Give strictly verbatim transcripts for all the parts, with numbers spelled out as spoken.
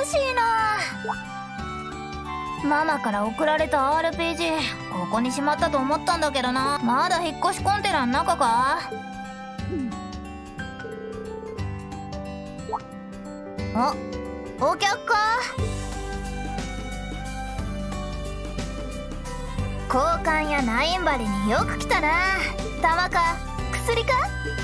しいな。ママから送られた アールピージー ここにしまったと思ったんだけどな。まだ引っ越しコンテナの中か。お、お客か。交換やナインバリによく来たな。弾か薬か。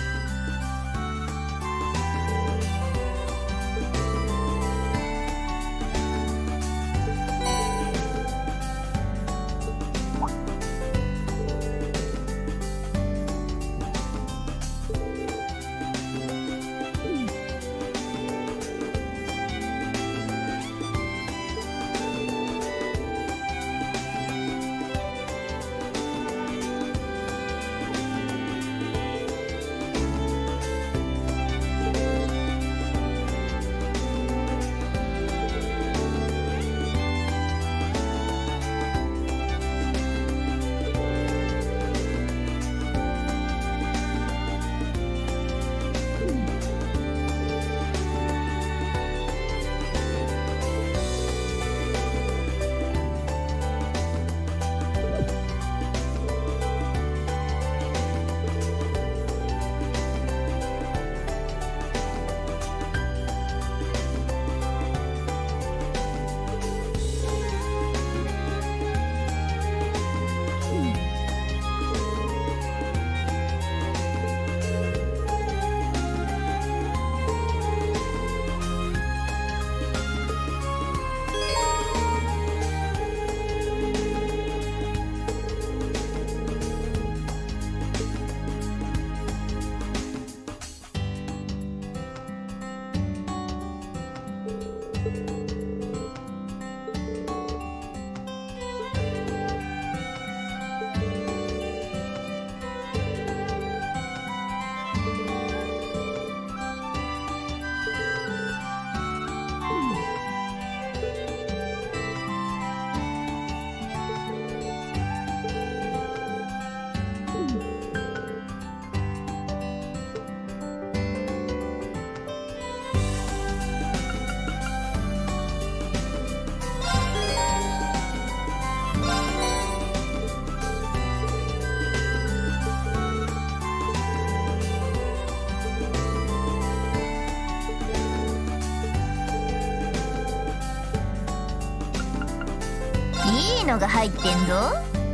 いいのが入ってんぞ。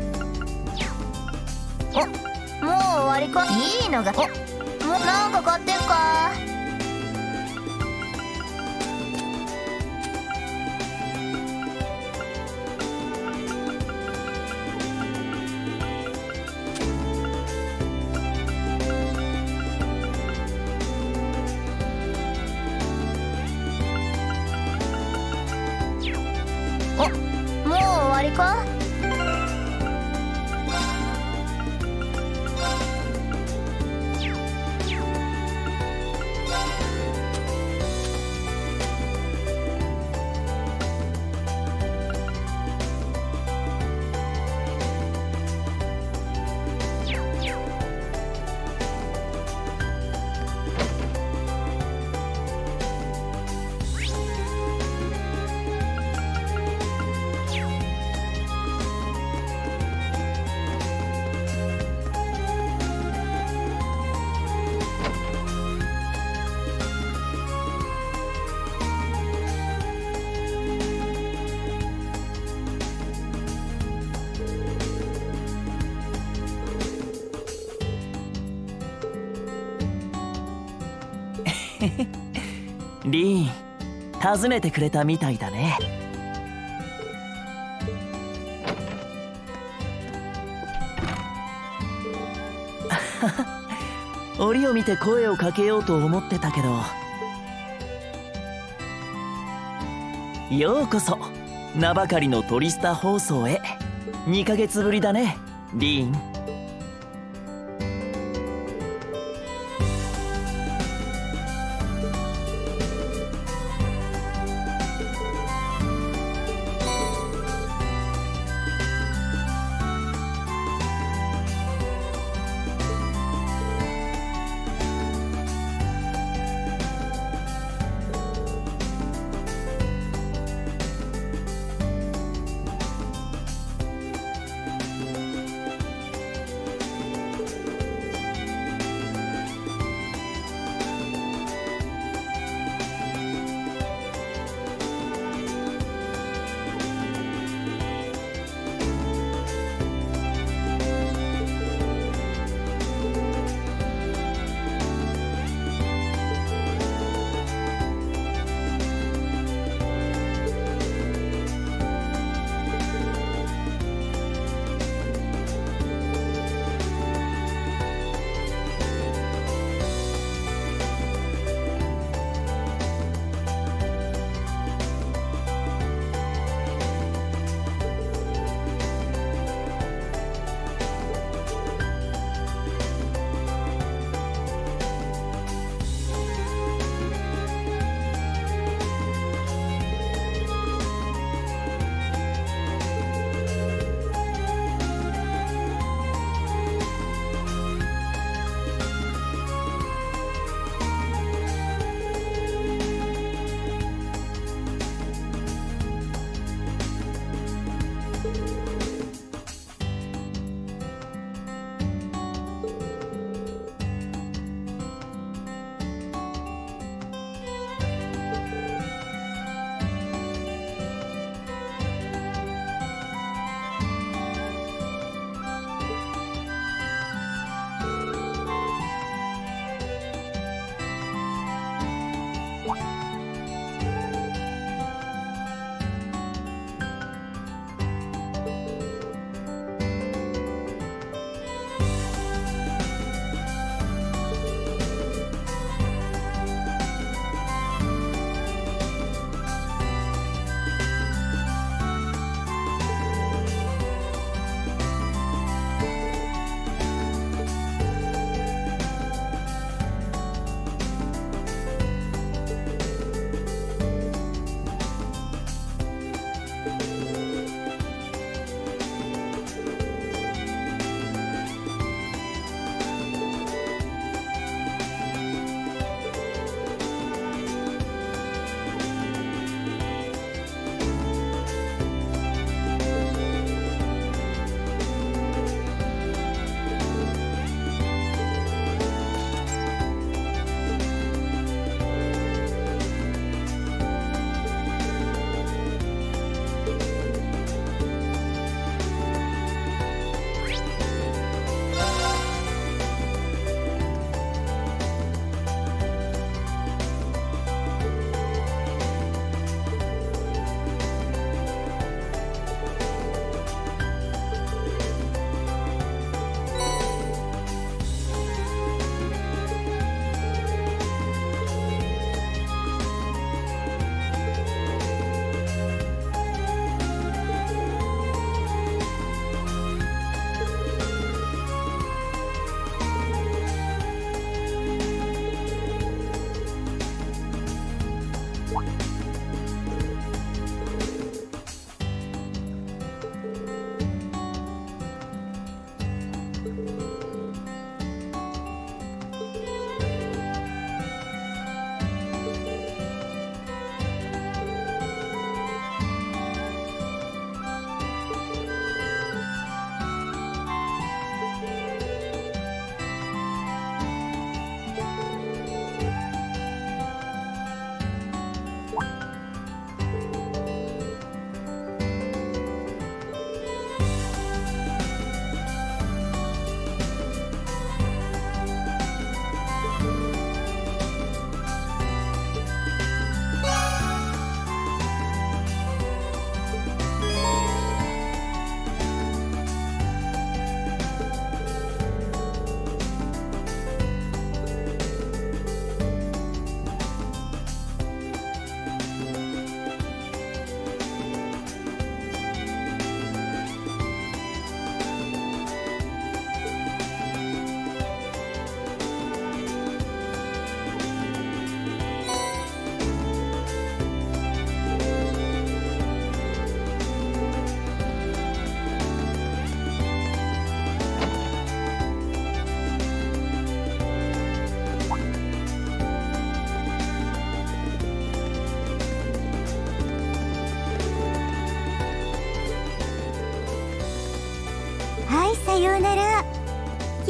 お、もう終わりか。いいのが、お、もうなんか買ってっか。お、もう終わりか。 リーン、訪ねてくれたみたいだね。折を見て声をかけようと思ってたけど。ようこそ名ばかりのトリスタ放送へ。にかげつぶりだね、リーン。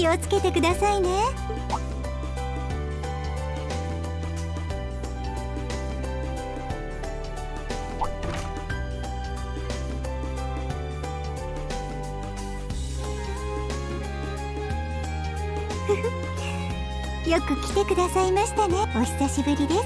気をつけてくださいね。よく来てくださいましたね。お久しぶりです。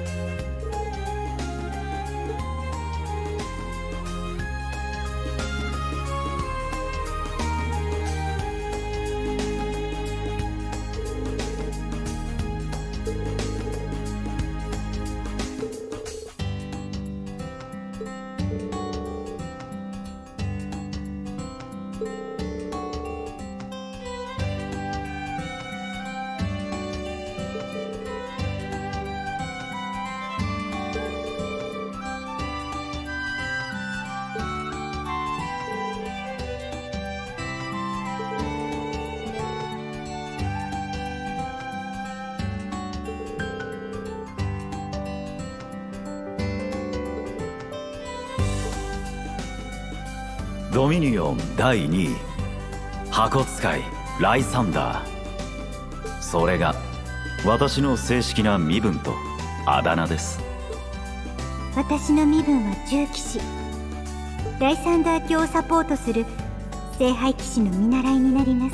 ドミニオンだいにい箱使いライサンダー、それが私の正式な身分とあだ名です。 私の身分は重騎士、ライサンダー卿をサポートする聖杯騎士の見習いになります。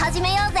始めようぜ。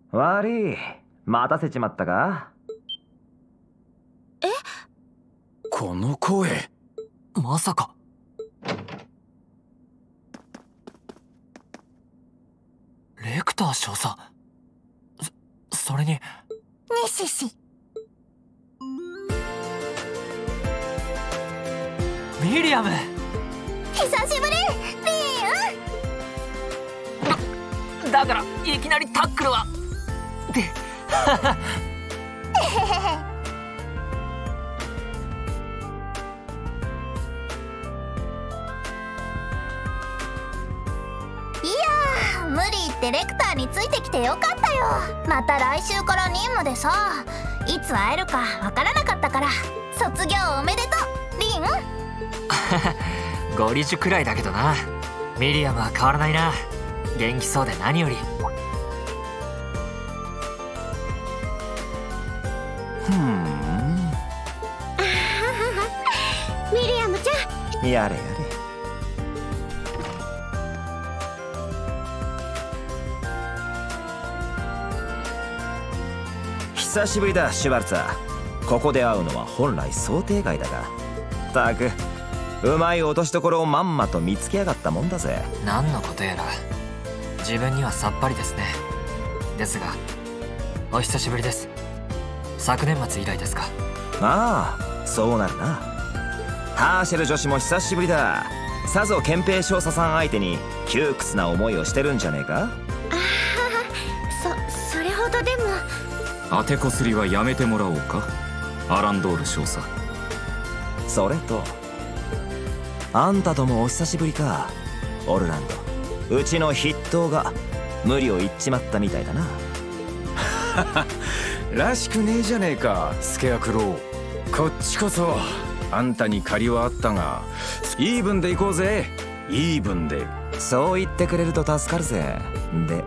悪い、待たせちまったか。 え？ この声、 まさか。レクター少佐。そ、それに。 にしし。 ミリアム。 久しぶり、リン。 だからいきなりタックルは。で、 無理言ってレクターについてきてよかったよ。また来週から任務でさ、いつ会えるかわからなかったから。卒業おめでとう、リン。 ゴリジュくらいだけどな。ミリアムは変わらないな。元気そうで何より。 ふんミリアムちゃん、 やれやれ。久しぶりだ、シュバルツァー。ここで会うのは本来想定外だが、たくうまい落としどころをまんまと見つけやがったもんだぜ。 何のことやら自分にはさっぱりですね。ですがお久しぶりです。昨年末以来ですか。 ああ、そうなるな。ハーシェル女子も久しぶりだ。さぞ憲兵少佐さん相手に窮屈な思いをしてるんじゃねえか。 ああ、そそれほどでも。 当てこすりはやめてもらおうか、アランドール少佐。 それとあんたともお久しぶりか、オルランド。うちの筆頭が無理を言っちまったみたいだな。 らしくねえじゃねえか、スケアクロー。こっちこそあんたに借りはあったが、イーブンで行こうぜ、イーブンで。 そう言ってくれると助かるぜ。で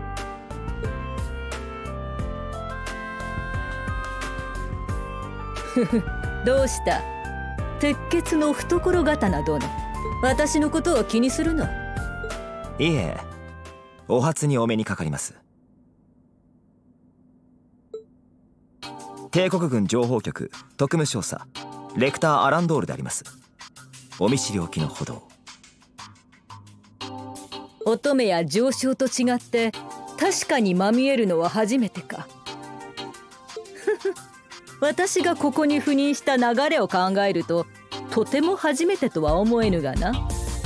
どうした、鉄血の懐刀殿。私のことを気にするの？ いえ、お初にお目にかかります。帝国軍情報局特務少佐レクター・アランドールであります。お見知りおきのほど。 乙女や上昇と違って確かにまみえるのは初めてか。私がここに赴任した流れを考えるととても初めてとは思えぬがな。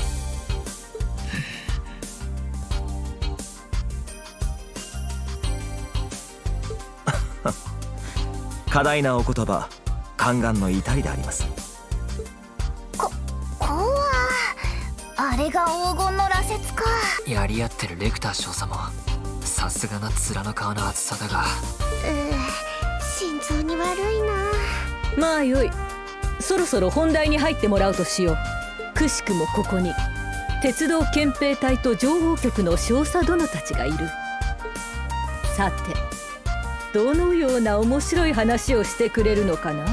過大なお言葉、宦官の至りであります。 こ、こうはあれが黄金の羅刹か。 やり合ってるレクター少佐もさすがな面の皮の厚さだが、 うー、心臓に悪いな。 まあよい、そろそろ本題に入ってもらうとしよう。くしくもここに鉄道憲兵隊と情報局の少佐殿たちがいる。さて、どのような面白い話をしてくれるのかな。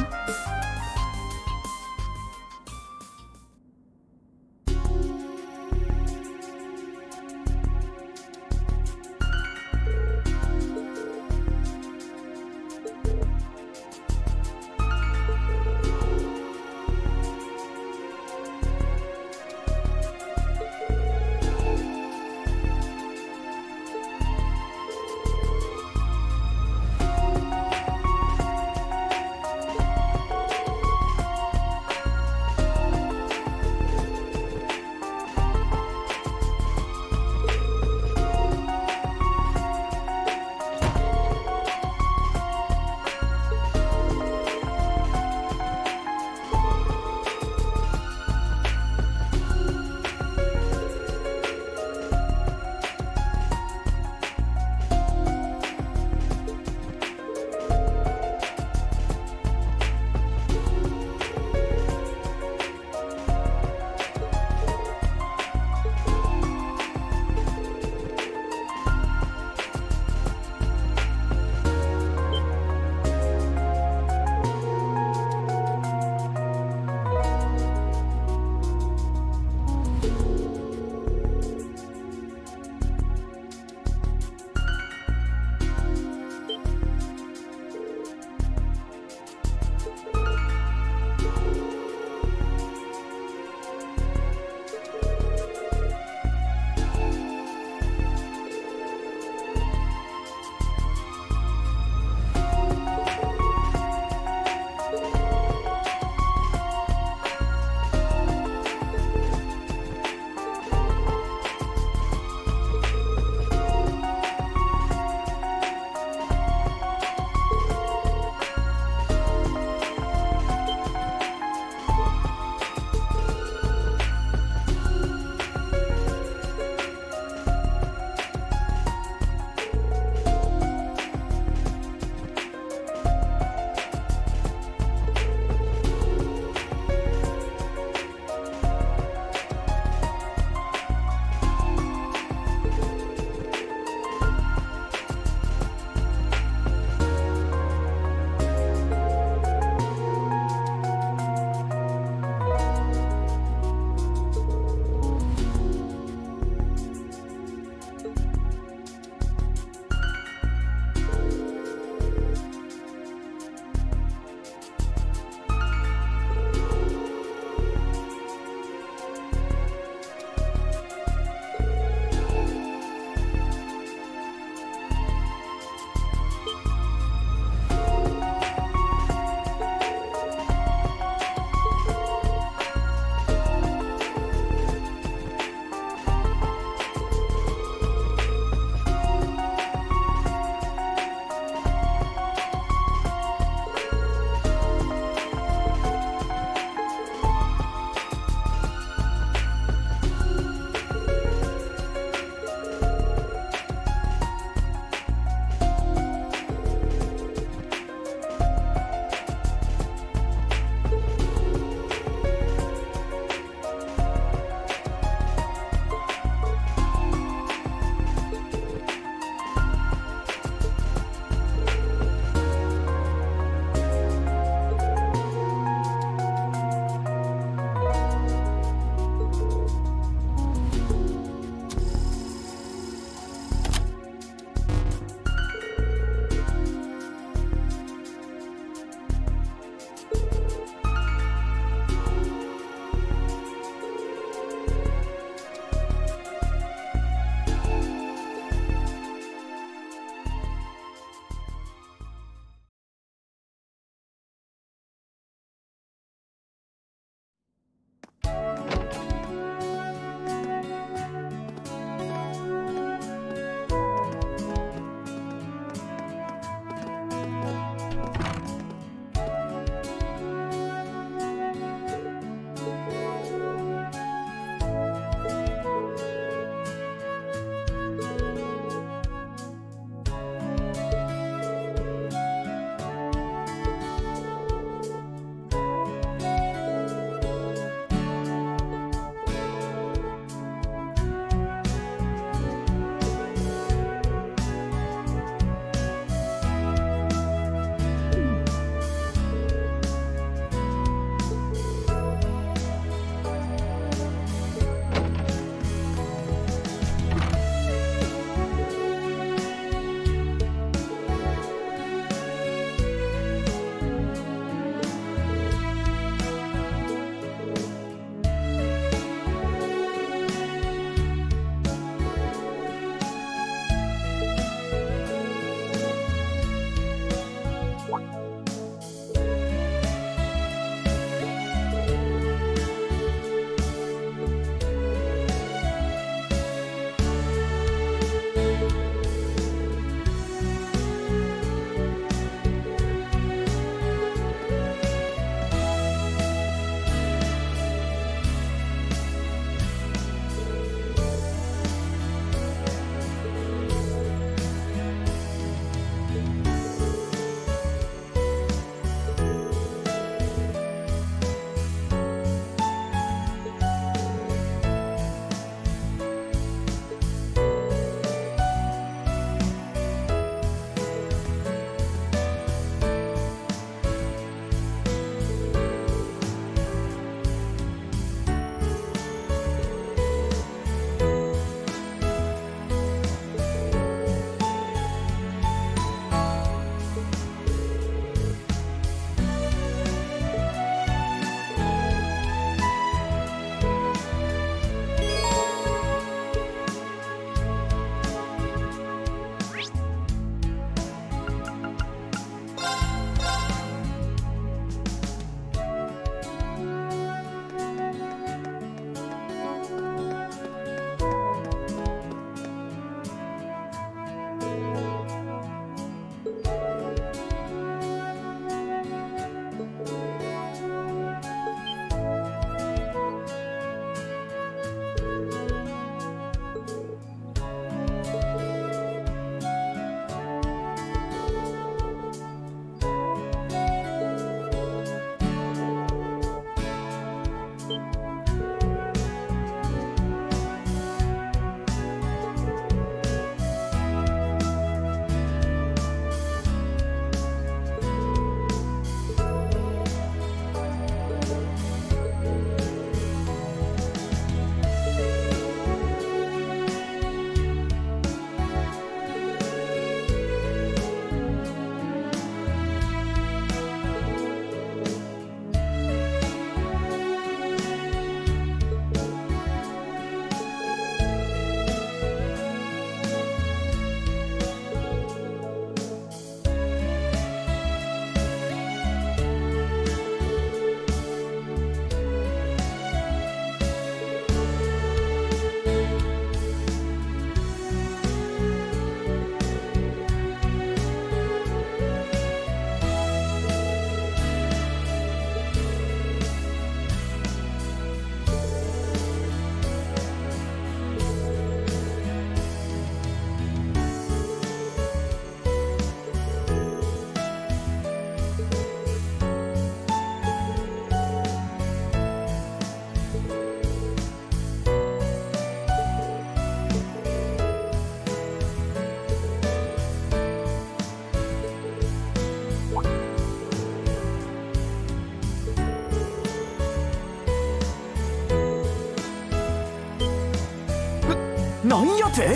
なんやて。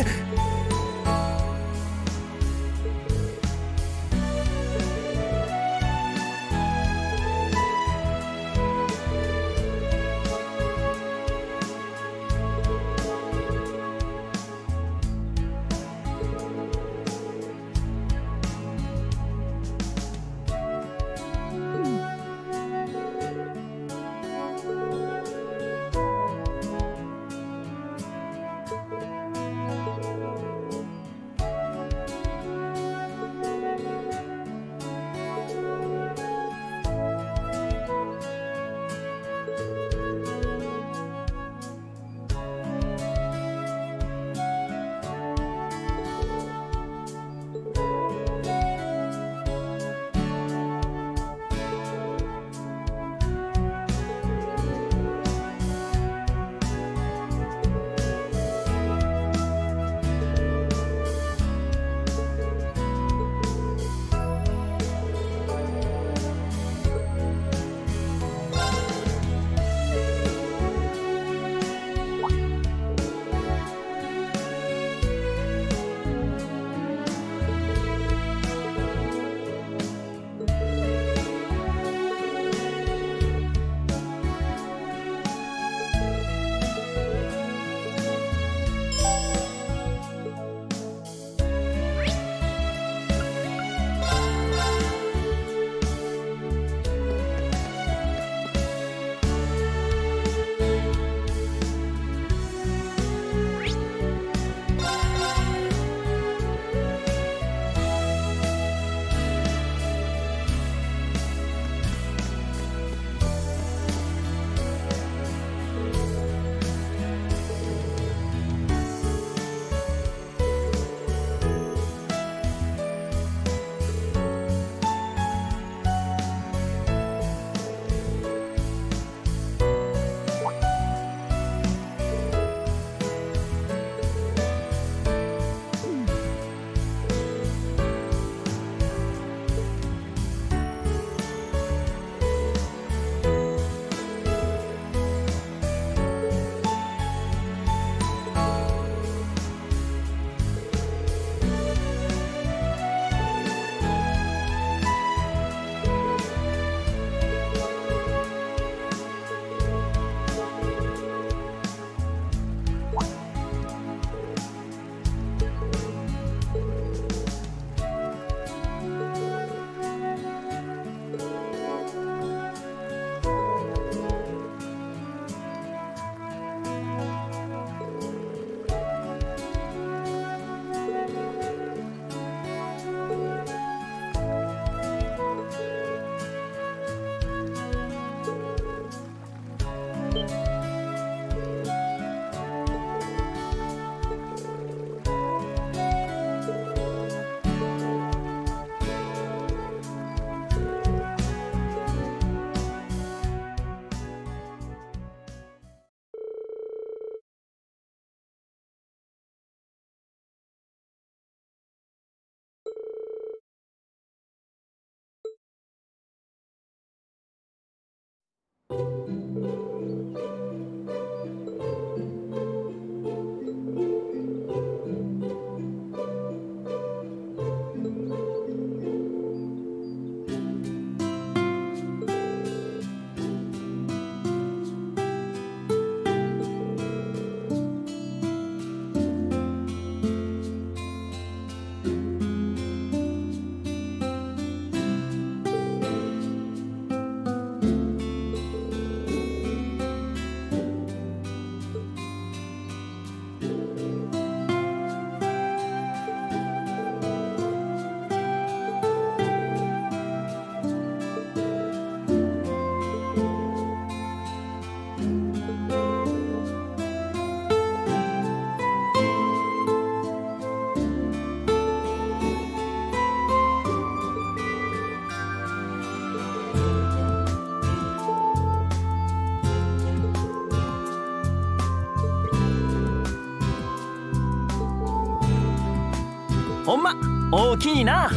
ほんま大きいな。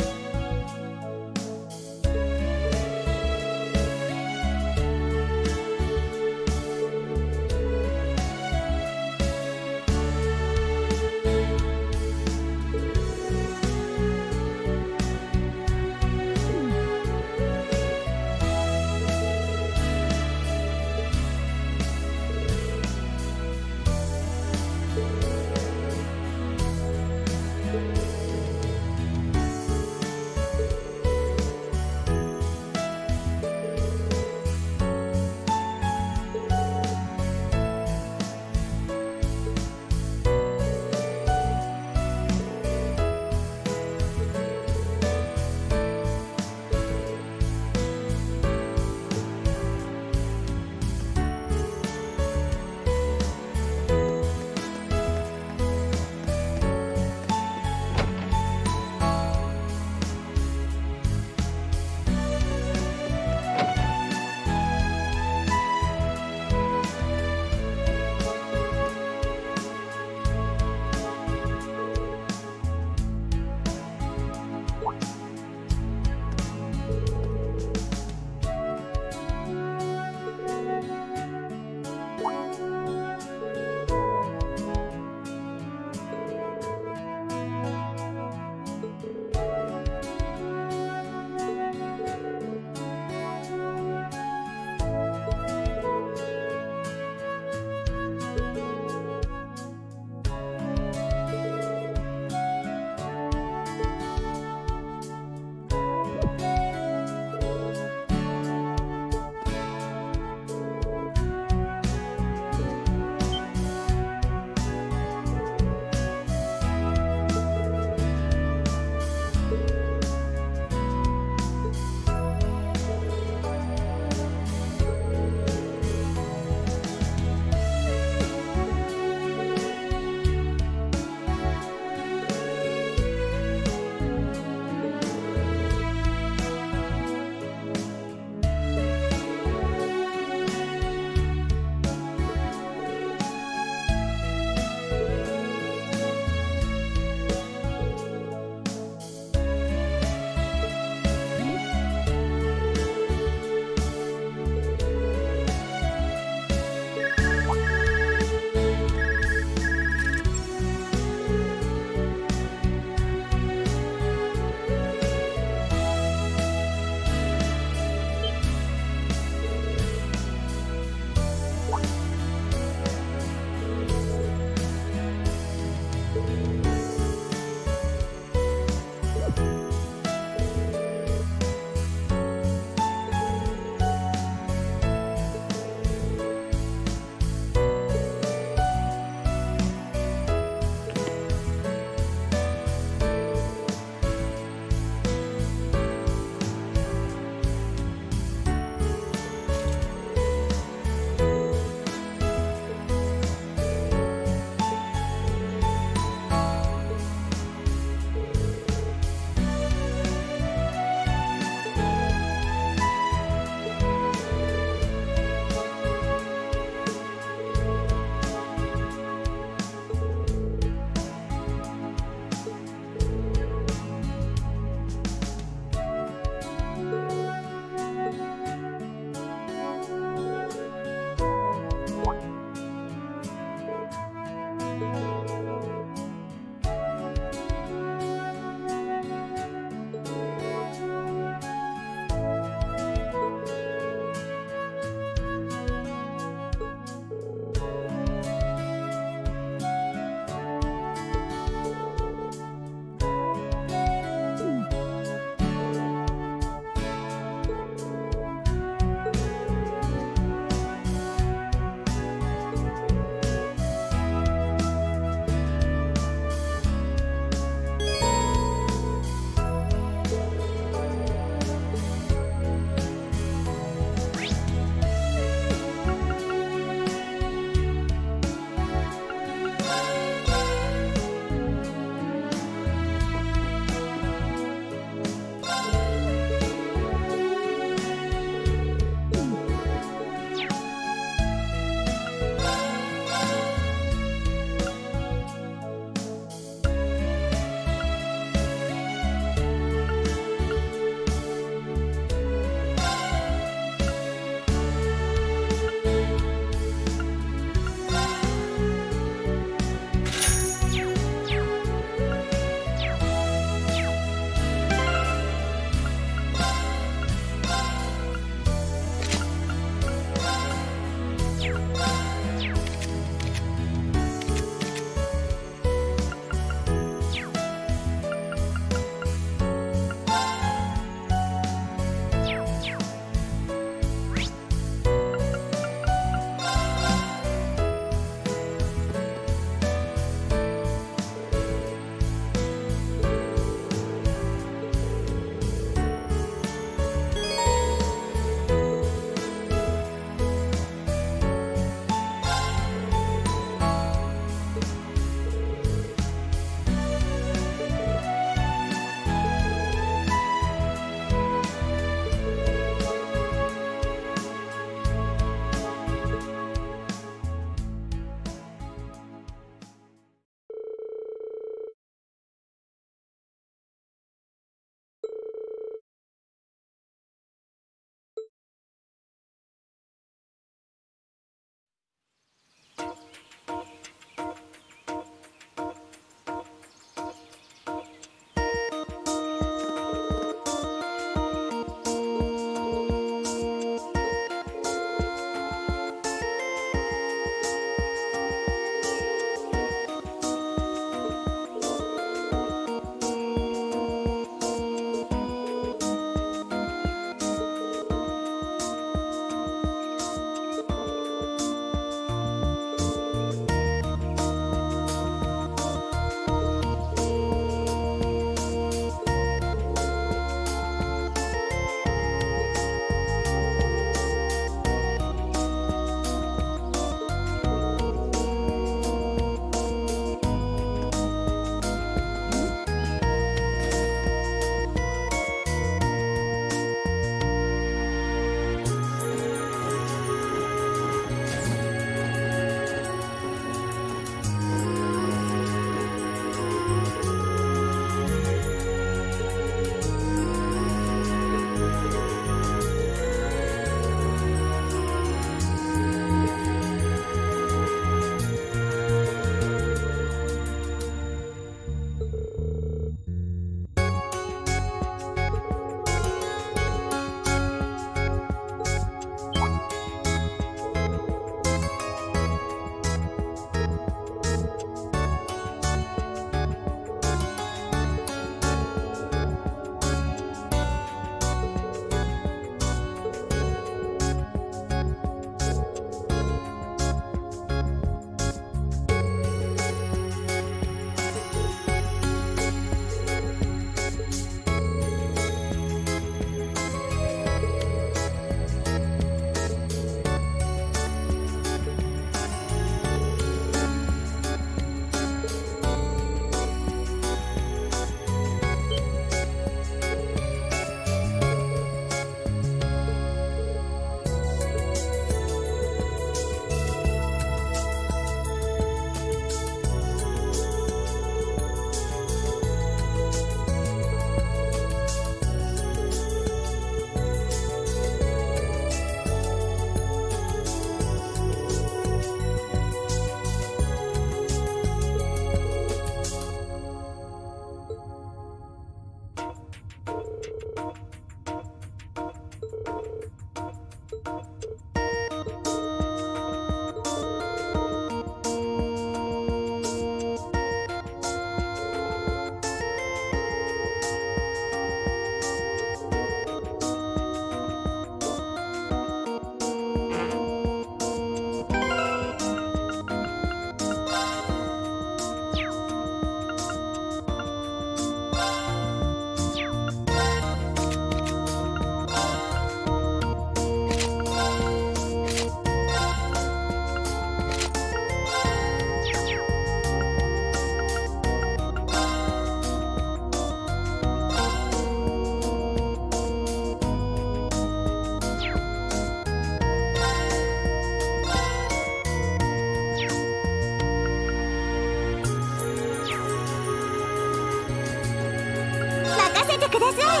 ください。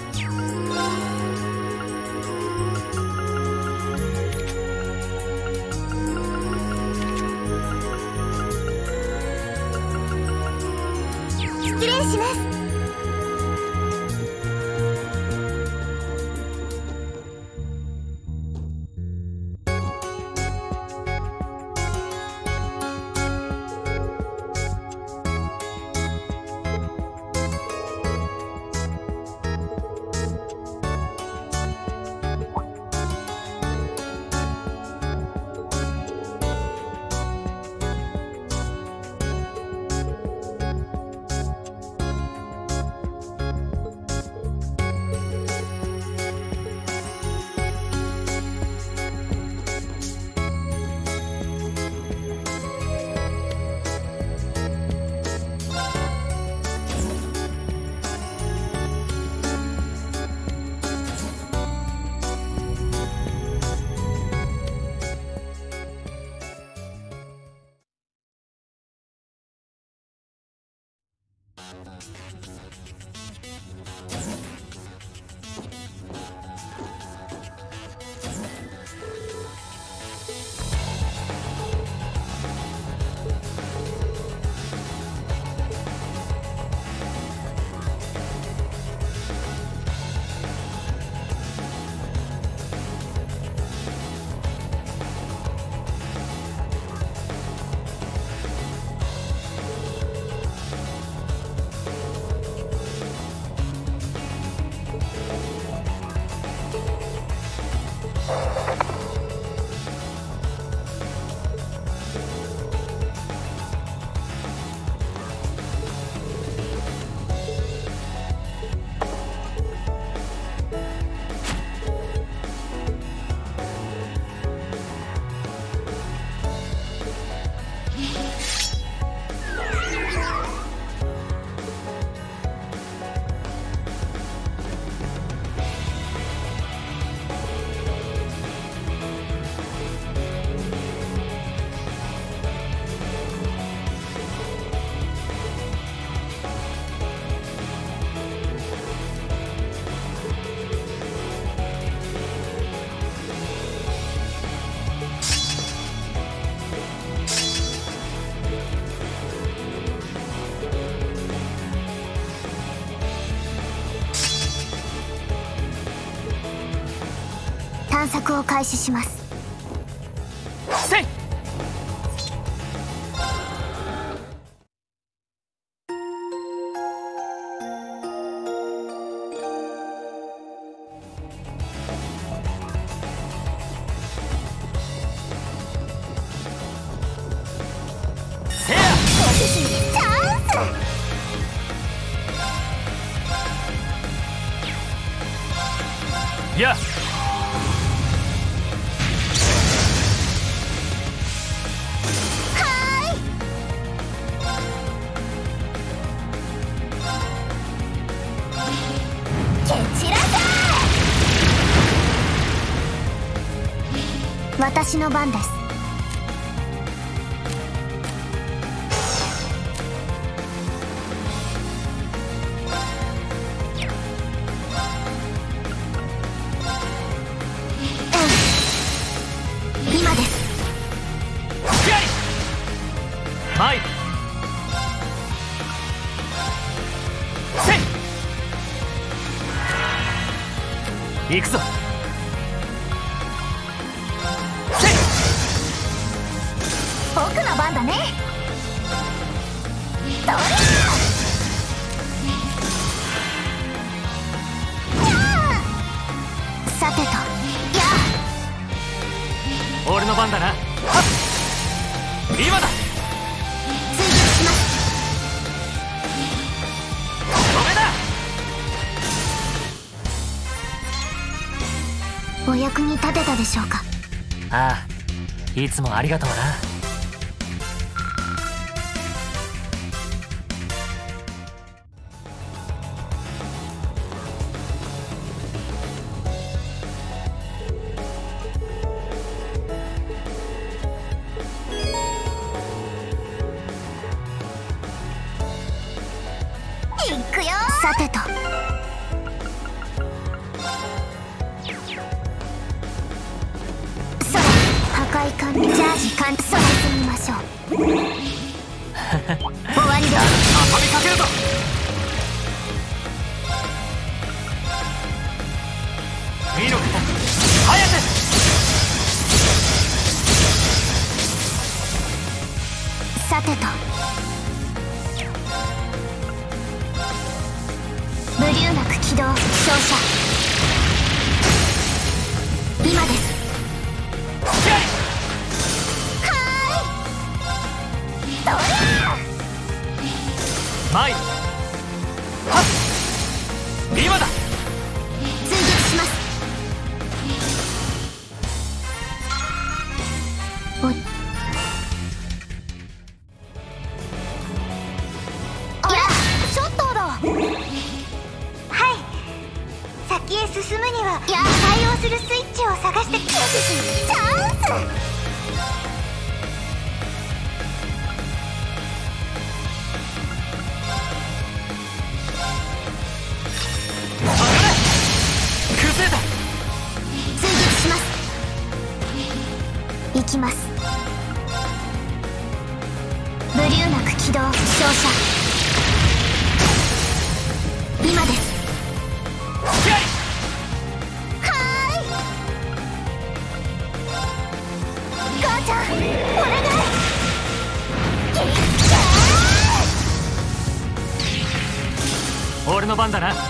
失礼します。 探索を開始します。 せい。せや。 チャンス。 や。 私の番です。うん、今です。 はい。せい。行くぞ。 僕の番だね。どれ。さてと、やあ。俺の番だな。今だ。 追撃します。 止めだ。 お役に立てたでしょうか。 ああ、いつもありがとうな。 行くよ。さてと、 わんそれ進みましょう終わりです。 畳みかけるぞ。見ろか早く。 さてと無留なく起動照射今です。はーいそりゃ前はっ今だ。 追撃します。おいあれショットーだ。 はい先へ進むにはや対応するスイッチを探してチャンス。 崩れた。 追撃します。行きます。無留なく起動照射今です。はーい母ちゃんお願い。 俺の番だな。はっ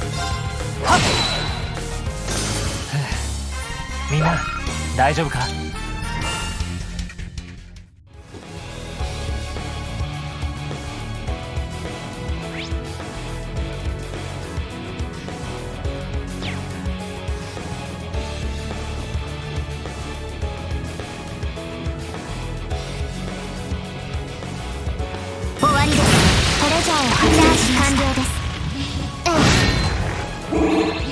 みんな大丈夫か。 終わりです。トレジャーを発射完了です。ええ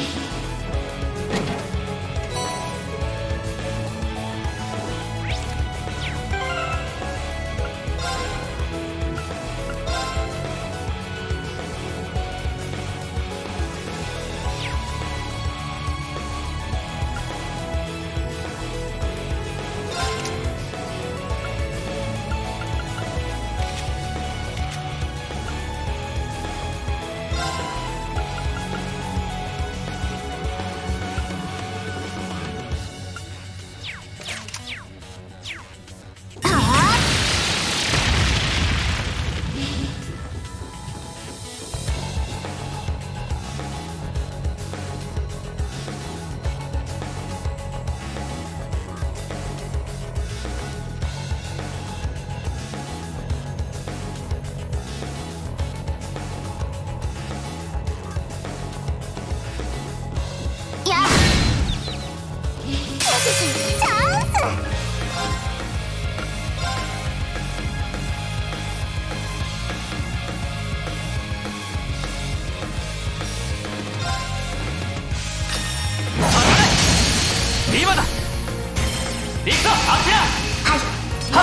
今だ。行くぞアンテナ。 はいはっ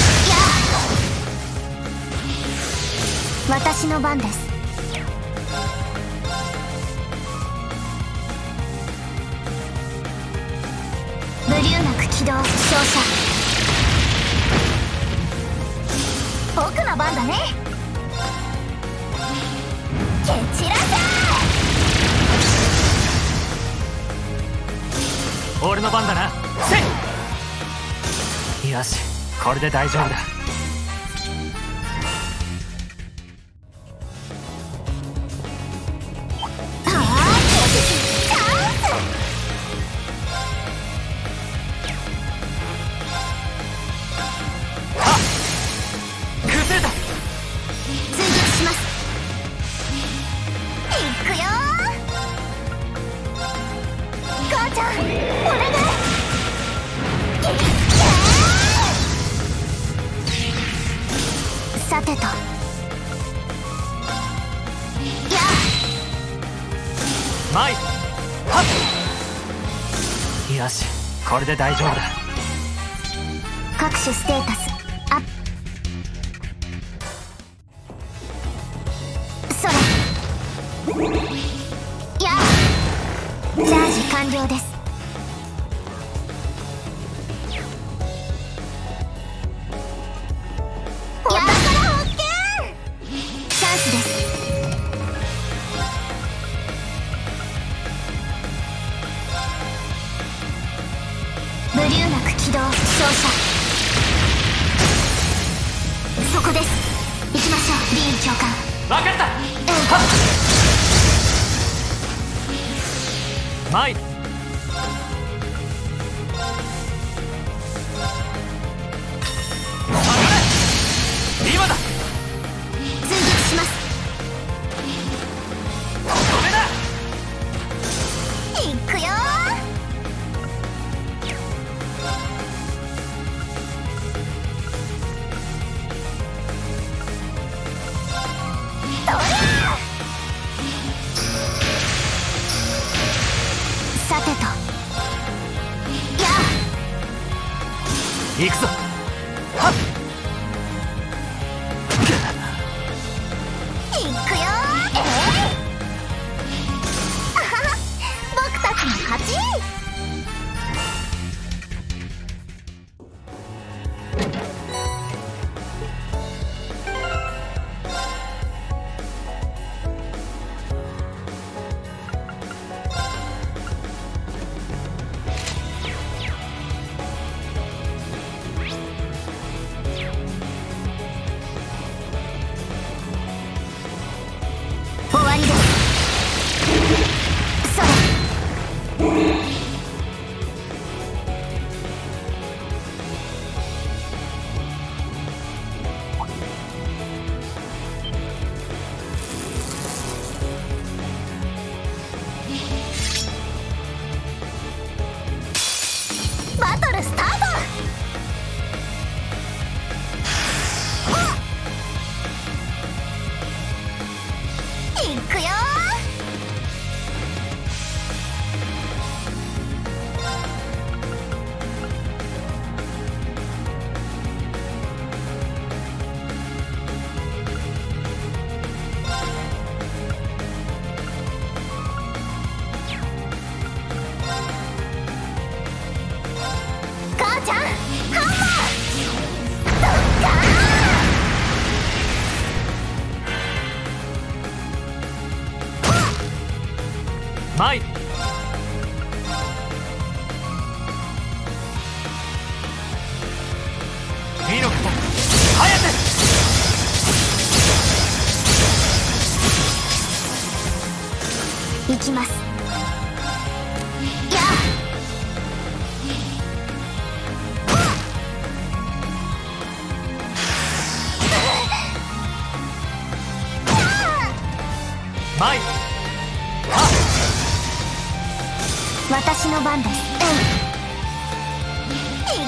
やあ私の番です。無留なく起動照射僕の番だね。蹴散らせ。 俺の番だな。せいよしこれで大丈夫だ。 ああチャンス。 崩れた。 追撃します。いくよ母ちゃんお願い。さてとや前はっよしこれで大丈夫だ。 各種ステータスアップ。それやチャージ完了です。 参る。今だ。 追撃します。 止めだ。 いくよー。とりゃさてとやあ行くぞ。はっ。 いくよー。えい、あはは、僕たちの勝ち。終わりです。それバトルスタート。いくよー。母ちゃん、ハンマードッカー。 参る。火の型早く。 行きます。や参る。 私の番です。えい、いくよー。えい、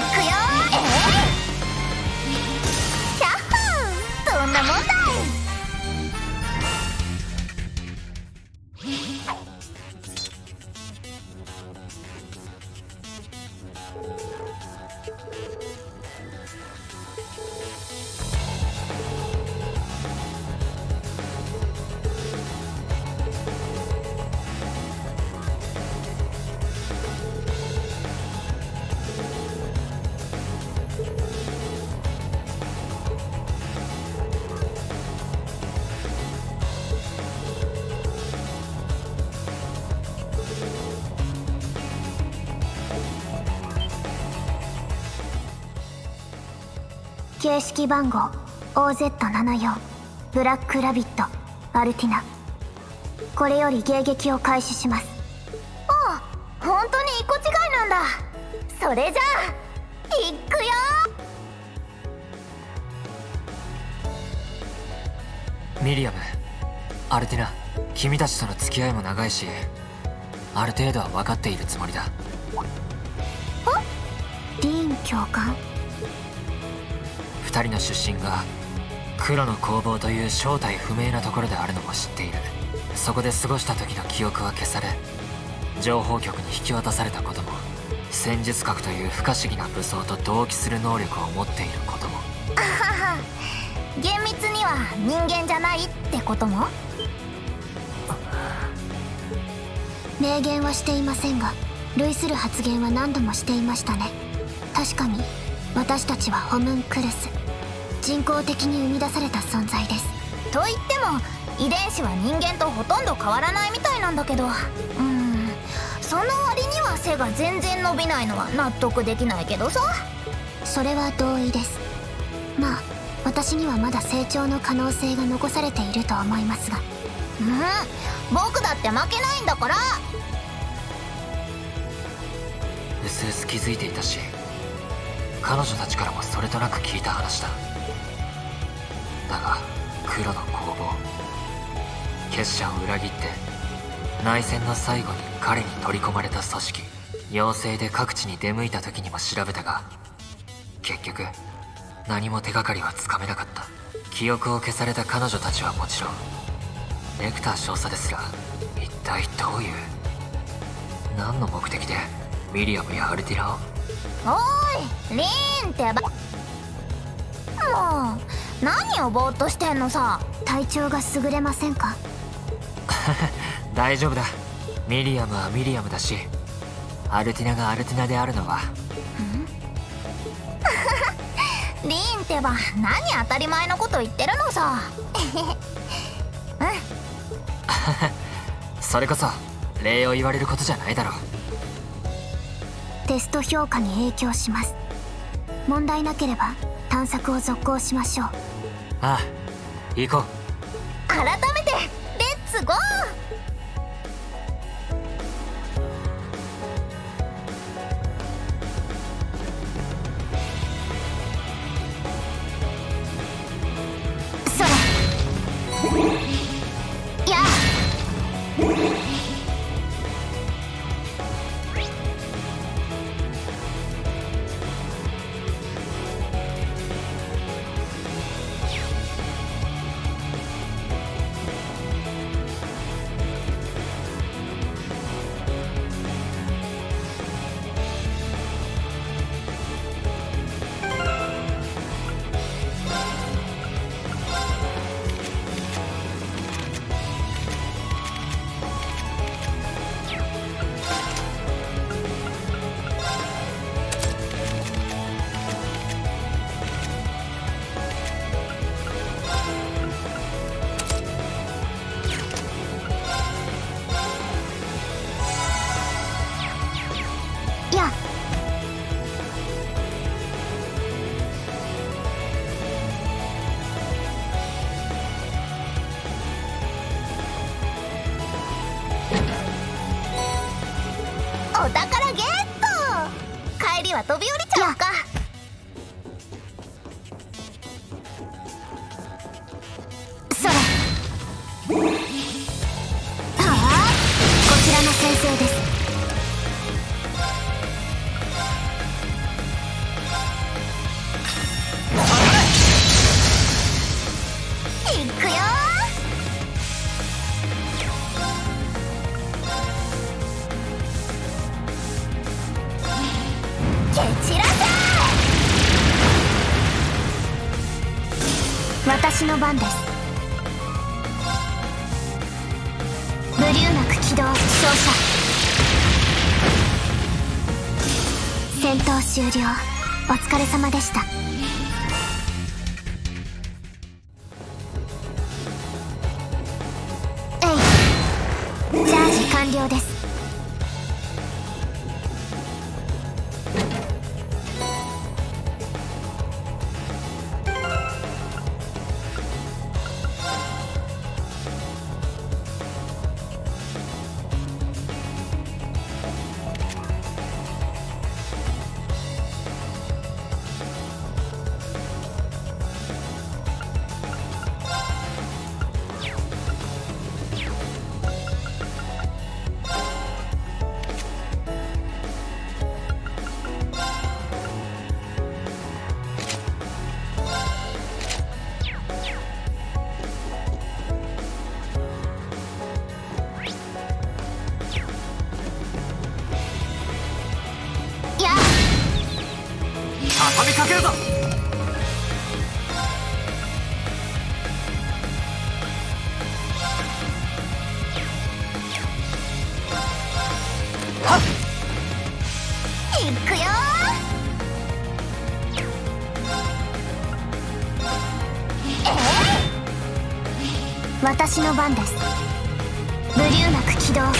キャッホー、どんなもんだい。形式番号 オーゼットななじゅうよん ブラックラビットアルティナ。これより迎撃を開始します。ああ、本当に一個違いなんだ。それじゃあいくよー。ミリアム、アルティナ、君たちとの付き合いも長いし、ある程度は分かっているつもりだ。 リーン教官。 二人の出身が黒の工房という正体不明なところであるのも知っている。そこで過ごした時の記憶は消され、情報局に引き渡されたことも、戦術核という不可思議な武装と同期する能力を持っていることも。 あはは、厳密には人間じゃないってことも。明言はしていませんが、類する発言は何度もしていましたね。確かに私たちはホムンクルス、人工的に生み出された存在です。と言っても遺伝子は人間とほとんど変わらないみたいなんだけど、うーん、その割には背が全然伸びないのは納得できないけどさ。それは同意です。まあ私にはまだ成長の可能性が残されていると思いますが。うん、僕だって負けないんだから。 うすうす気づいていたし、彼女たちからもそれとなく聞いた話だ。だが黒の攻防、結社を裏切って内戦の最後に彼に取り込まれた組織妖精で各地に出向いた時にも調べたが、結局何も手がかりはつかめなかった。記憶を消された彼女たちはもちろん、レクター少佐ですら一体どういう何の目的でミリアムやアルティラを。 おーいリーンってば。もう何をぼーっとしてんのさ。 体調が優れませんか？ 大丈夫だ。ミリアムはミリアムだし、アルティナがアルティナであるのは。 リーンってば何当たり前のこと言ってるのさ。うんそれこそ礼を言われることじゃないだろう。 テスト評価に影響します。問題なければ探索を続行しましょう。 ああ、行こう。 改めてレッツゴー。 それやあ。 お宝ゲット。帰りは飛び降りちゃおうか。 それはあ、こちらの先生です。 いくよ。蹴散らせ。 私の番です。無留学起動照射。戦闘終了。お疲れ様でした。えい、チャージ完了です。 畳みかけるぞ。 はっ、いくよ。えー、私の番です。無留学起動照射。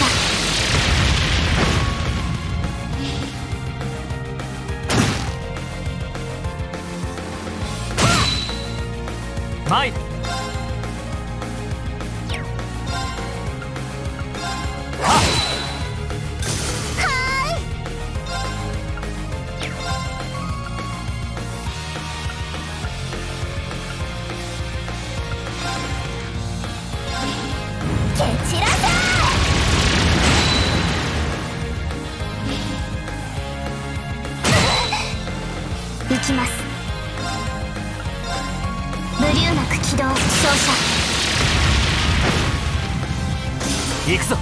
前。 はーい。 ます。ブリューナク起動照射。 行くぞ。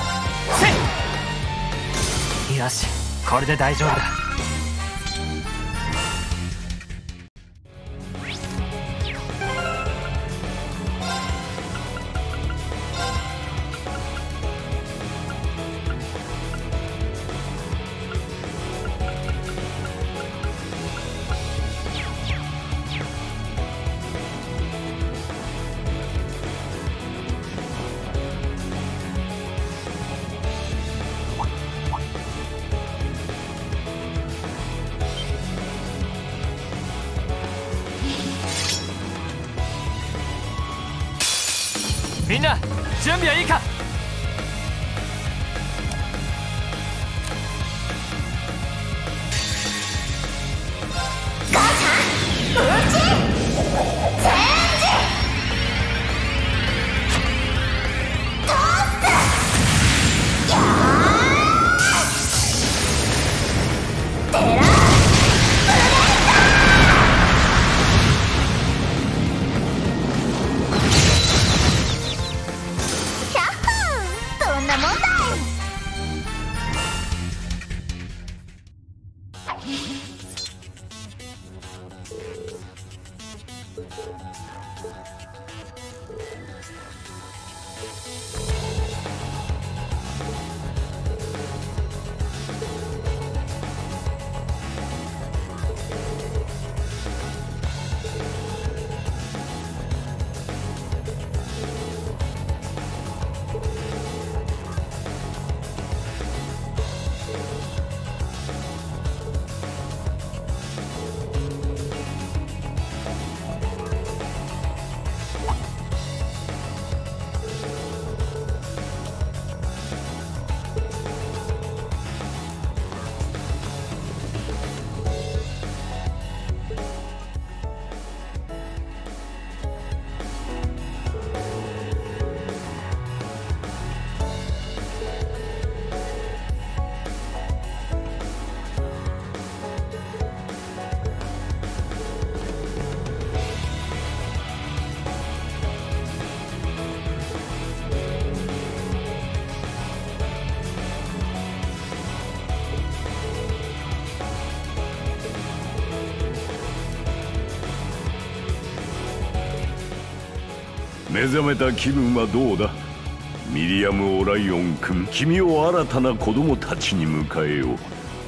せい。よし、これで大丈夫だ。みんな準備はいいか。 ガチャうちチェンジトースやーテラ目覚めた気分はどうだ。ミリアム・オライオン君、君を新たな子供たちに迎えよう。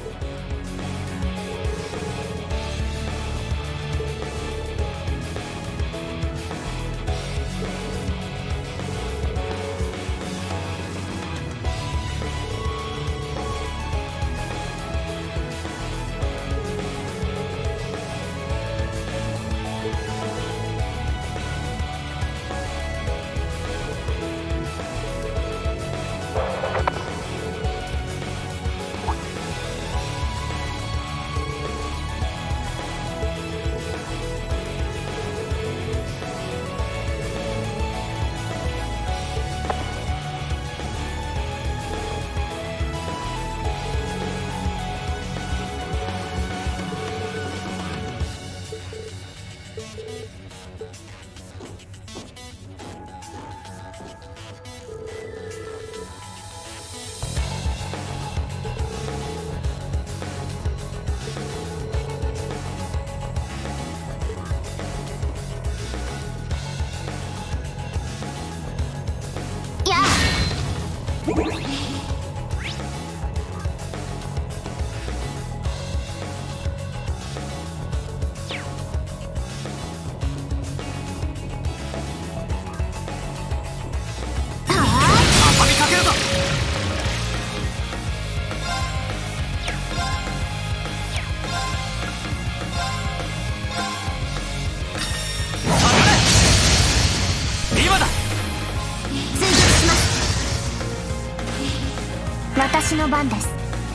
私の番です。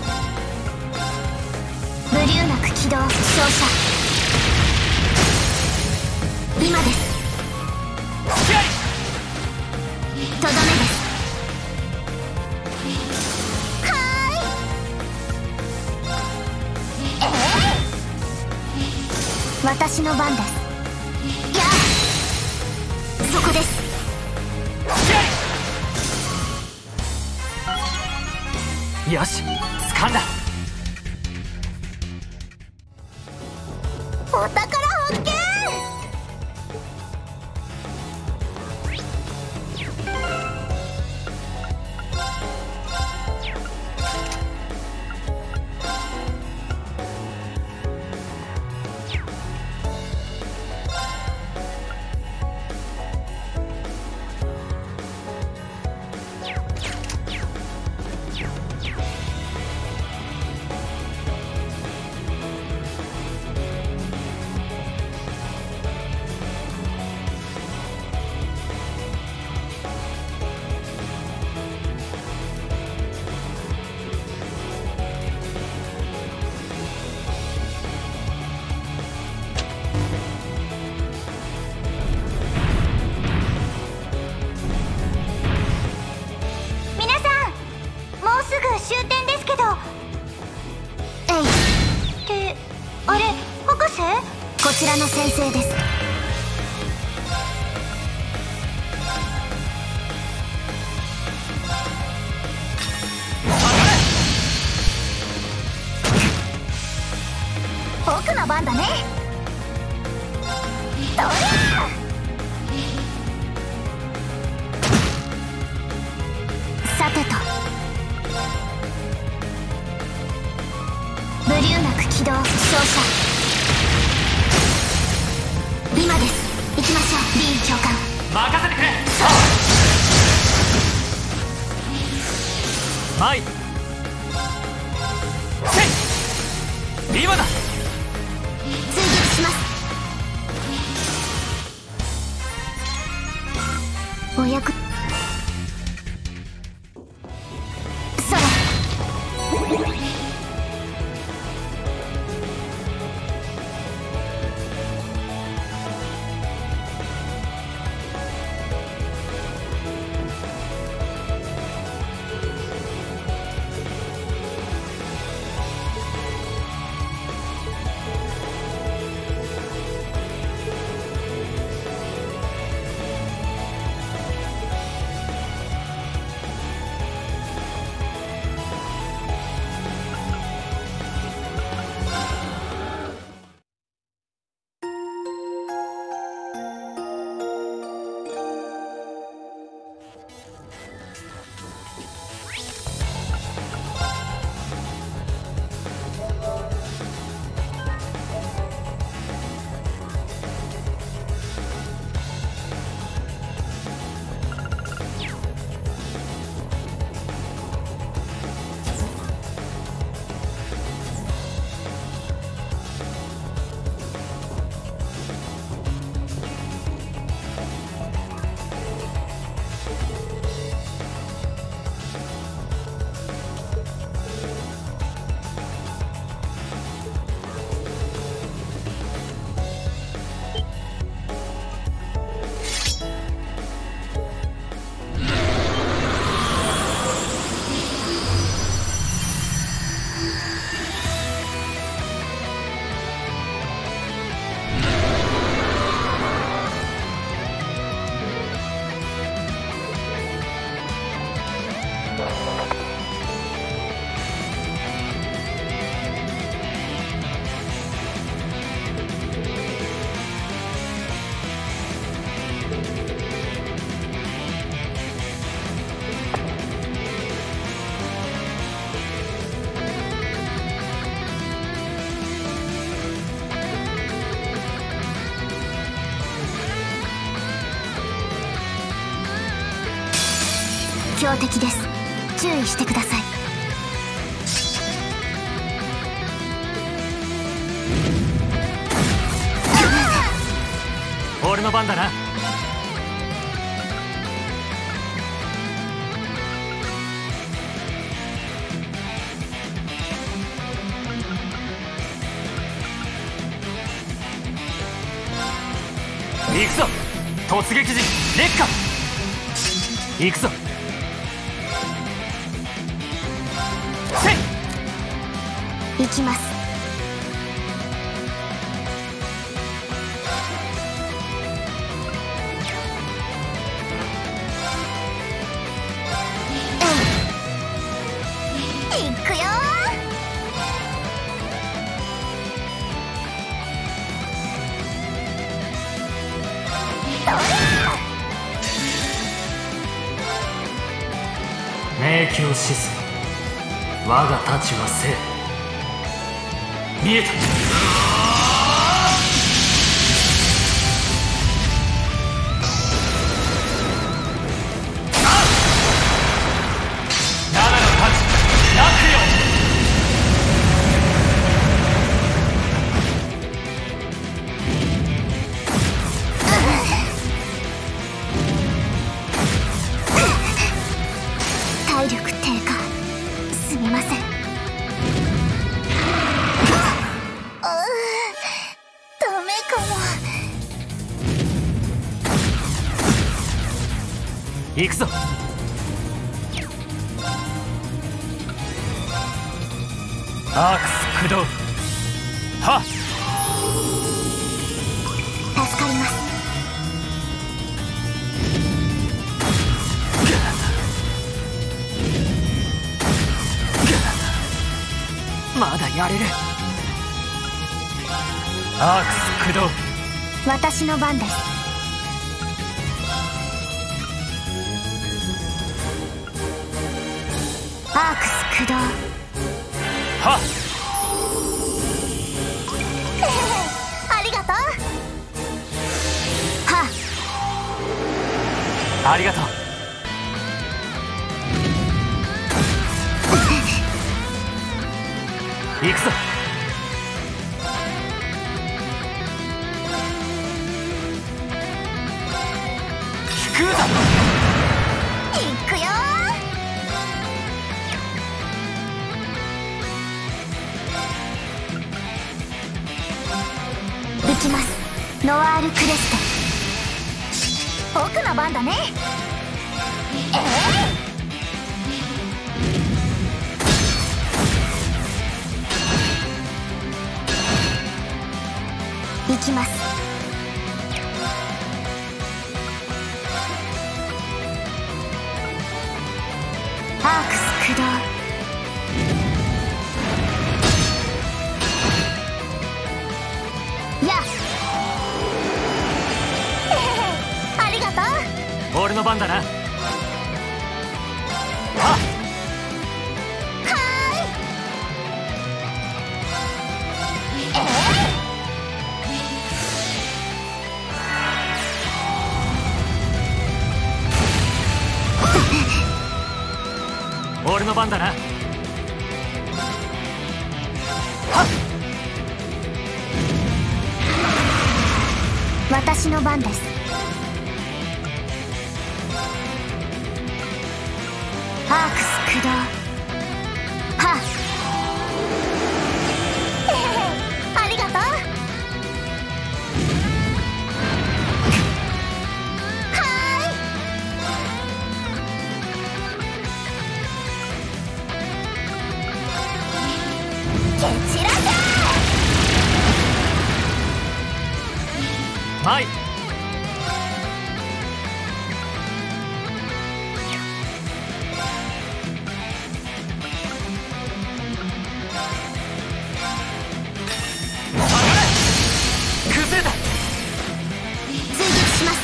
ブリューナク起動照射。今です。とどめです。はーい。えー、 私の番です。いや、そこです。 よし、掴んだ。 お宝発見。 終点ですけど。えい。ってあれ、博士？ こちらの先生です。僕の番だね。どりゃ！さてと。ブリューナク起動。照射。今です。行きましょう。リーン教官、 任せてくれ。マイせい、今だ。 追撃します。お役それ。強敵です。注意してください。 俺の番だな。行くぞ突撃時烈火。行くぞ行きます。 明鏡止水、我が太刀は生。見えた。 体力低下、すみません。うう、ダメかも。 行くぞ。アークス駆動。はっ、 助かります。 まだやれる。アークス駆動。 私の番です。アークス駆動。 はっ、 ありがとう。はっ、 ありがとう。行くぞ。聞くだろ。 行くよー。行きます。ノワール・クレステ。僕の番だね。ええ行きます。アークス駆動。やっありがとう。 俺の番だな。はっ、俺の番だな。はっ、 私の番です。アークス駆動。はっ、ありがとう。蹴散らせ。 はい。崩れた。 追撃します。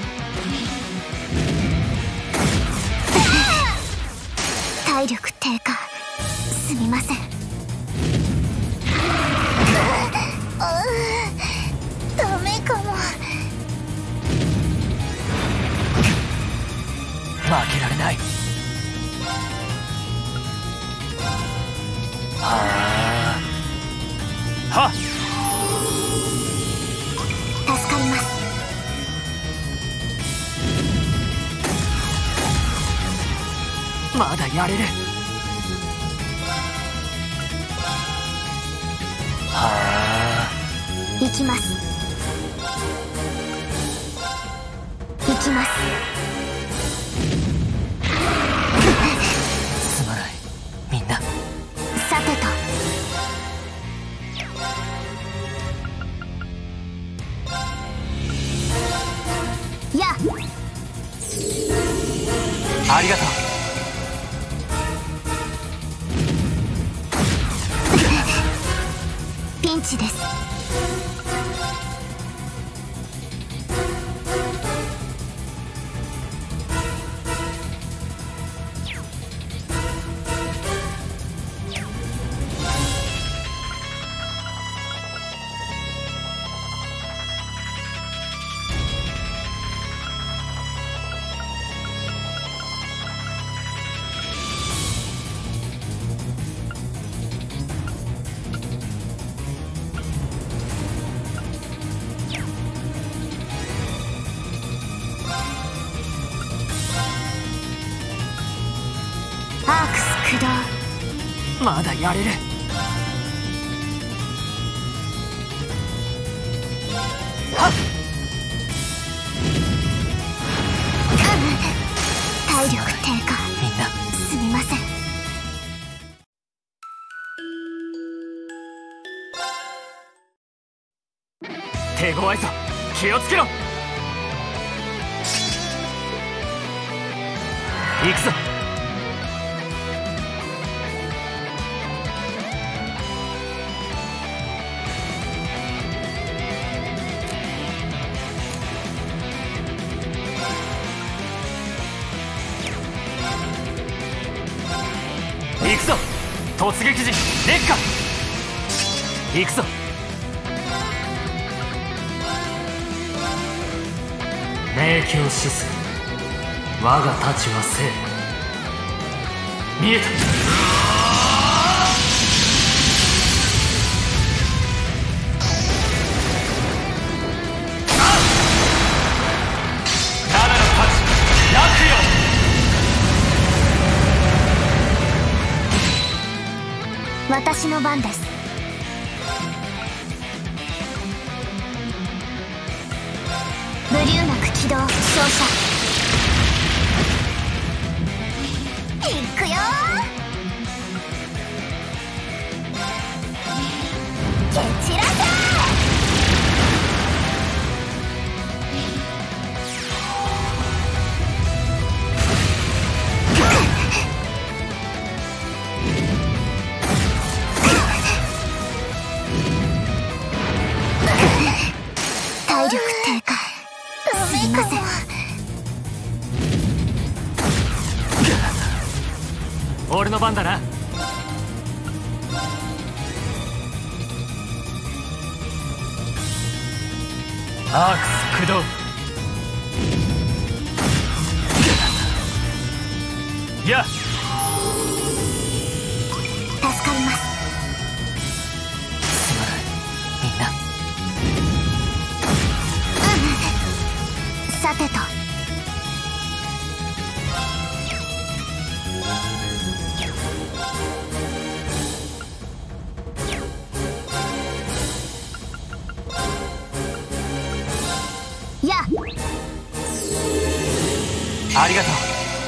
体力低下、すみません。ダメかも。 負けられない。はあ。はっ、 助かります。 まだやれる。はあ。 行きます。行きます。 すまない、みんな。 さてと。やっ、 ありがとう。 ピンチです。 まだやれる。はっ、 体力低下。 みんなすみません。 手強いぞ、気をつけろ。行くぞ。行くぞ、突撃時烈火。行くぞ。明鏡止水、我が太刀は生。見えた。七の太刀、落よ。 私の番です。ブリュー膜起動、照射。いくよー、蹴散らせ。体力低下。すみません。 俺の番だな。アークス駆動。やっ、 助かります。 すまないみんな。 うん、さてと。やっ、 ありがとう。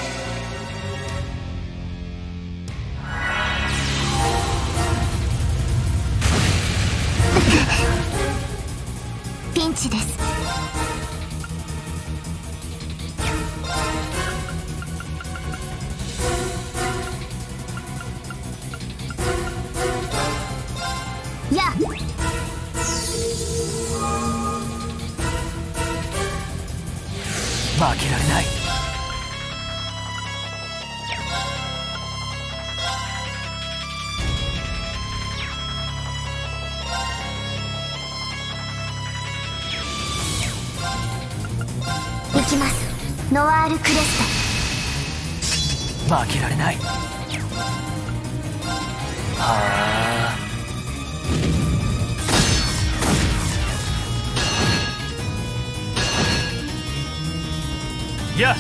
ピンチです。やっ、 負けられない。 行きます。ノワールクレス負けられない。はあ、やっ、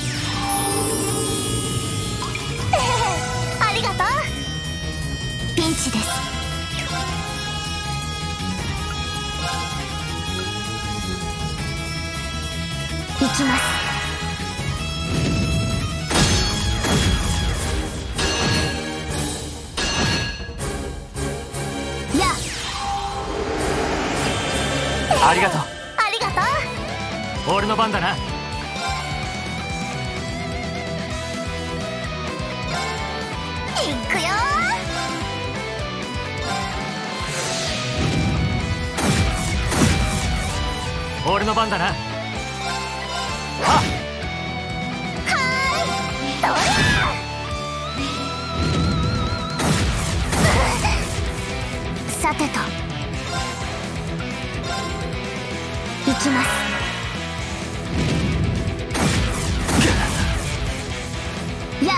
ト。ありがとう。ピンチです。行きます。やっ、 ありがとう。 ありがとう。 俺の番だな。 いくよー。俺の番だな。はっ、 はーい、どれ。さてと。行きます。やっ、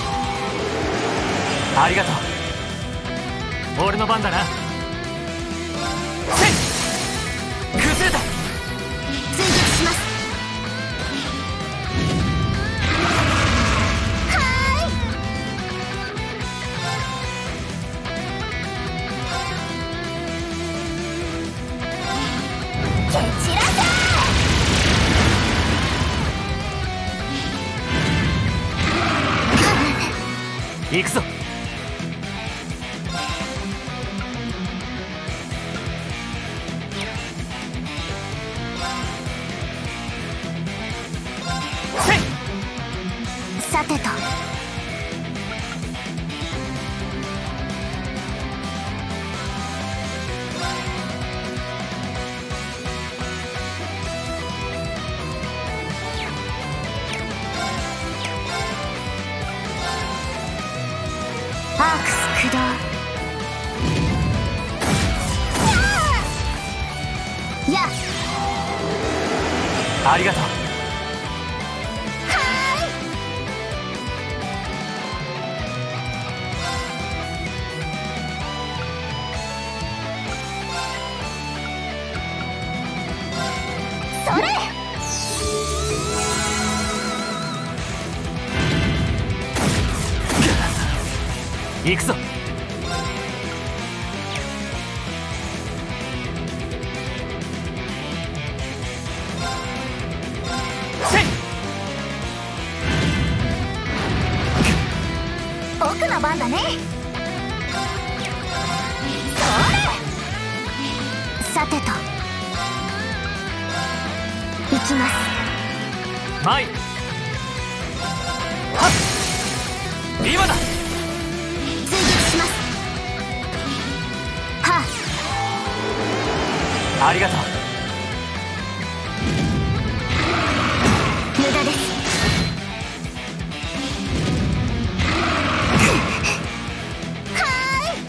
ありがとう。俺の番だな。せい、崩れた。 追撃します。はーい。 散らせ。行くぞ。 さてと、アークス駆動。やっ、 ありがとう。 それ。 行くぞ。せい。 僕の番だね。それ。さてと、行きます。 前。はっ、今だ。 追撃します。はあ、ありがとう。 無駄です。はーい。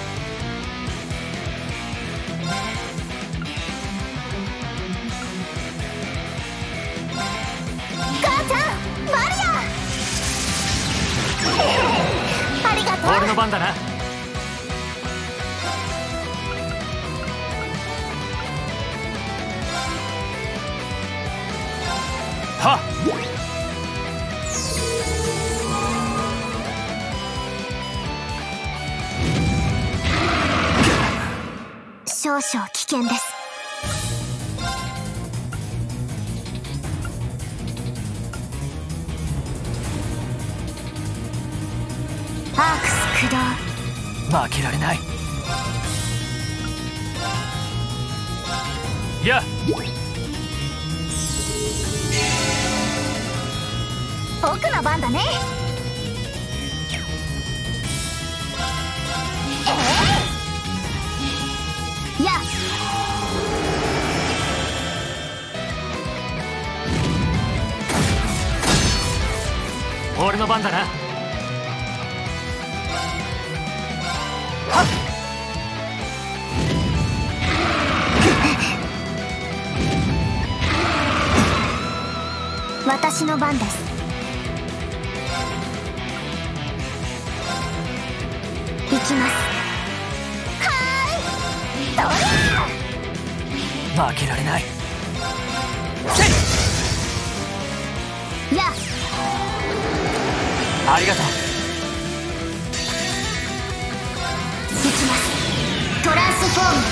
母ちゃん、マリア。ありがとう。 俺の番だな。はっ。 少々危険です。アークス駆動。 負けられない。やっ、 僕の番だね。ええ、やっ、 俺の番だな。はっ。 私の番です。行きます。はーい、ど負けられない。 れ。やっ、 ありがとう。 行きます。トランスフォーム。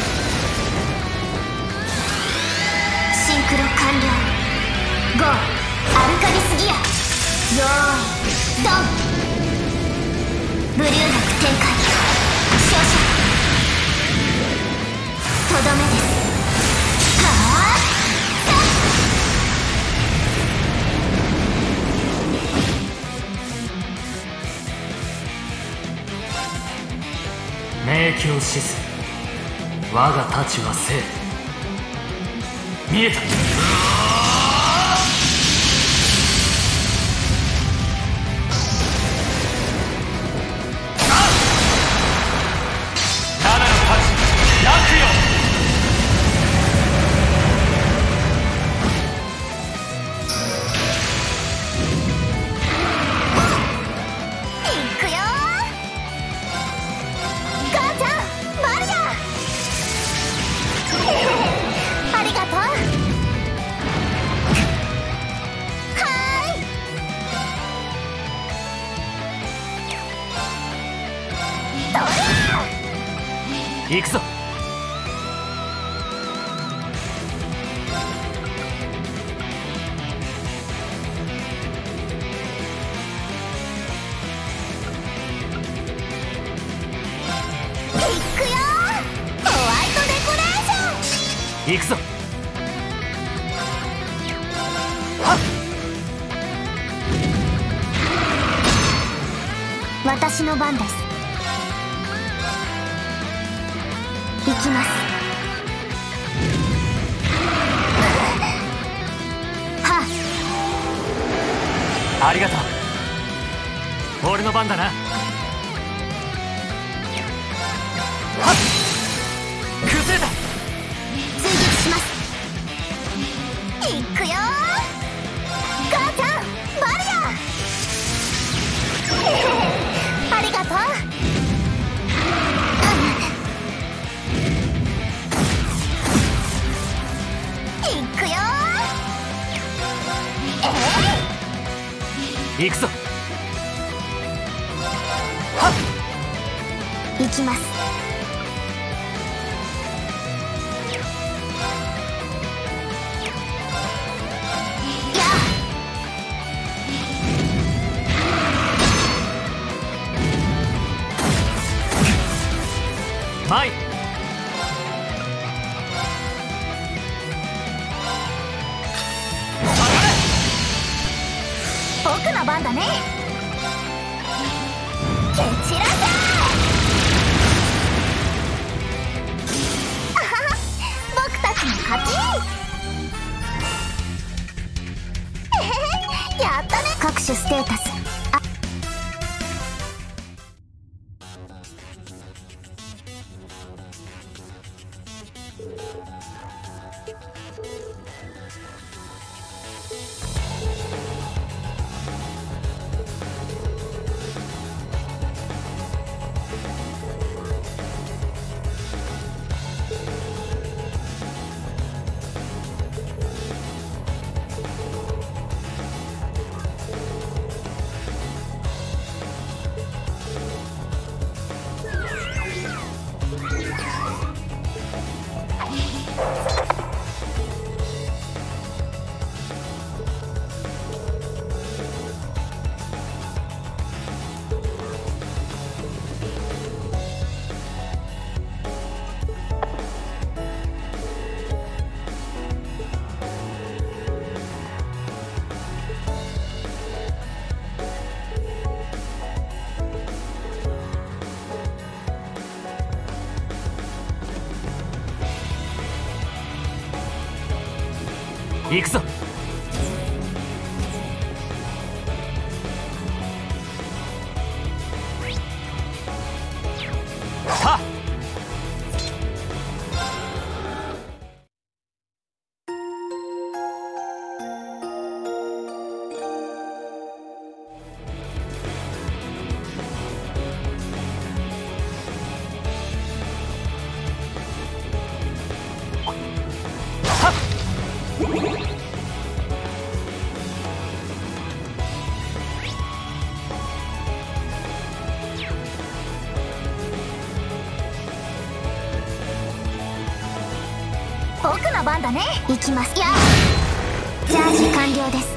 シンクロ完了。ゴー、アルカリスギア。よーい、ドン。ブリューナク展開。勝者とどめです。はあ、 明鏡止水、我が太刀は生。見えた。 行くぞ。 行くぞ。 はっ、私の番です。行きます。はっ、ありがとう。俺の番だな。はっ、崩れた。 追撃します。いくよー、母ちゃん、マリアありがとう。いくよー、え行くぞ。 はっ、行きます。やあ、 マイ。 僕の番だね。蹴散らせ。あはは、僕たちの勝ち。えへへ、やったね。各種ステータス。あ、 行くぞ。はっ、 僕の番だね。行きます。やあ、チャージ完了です。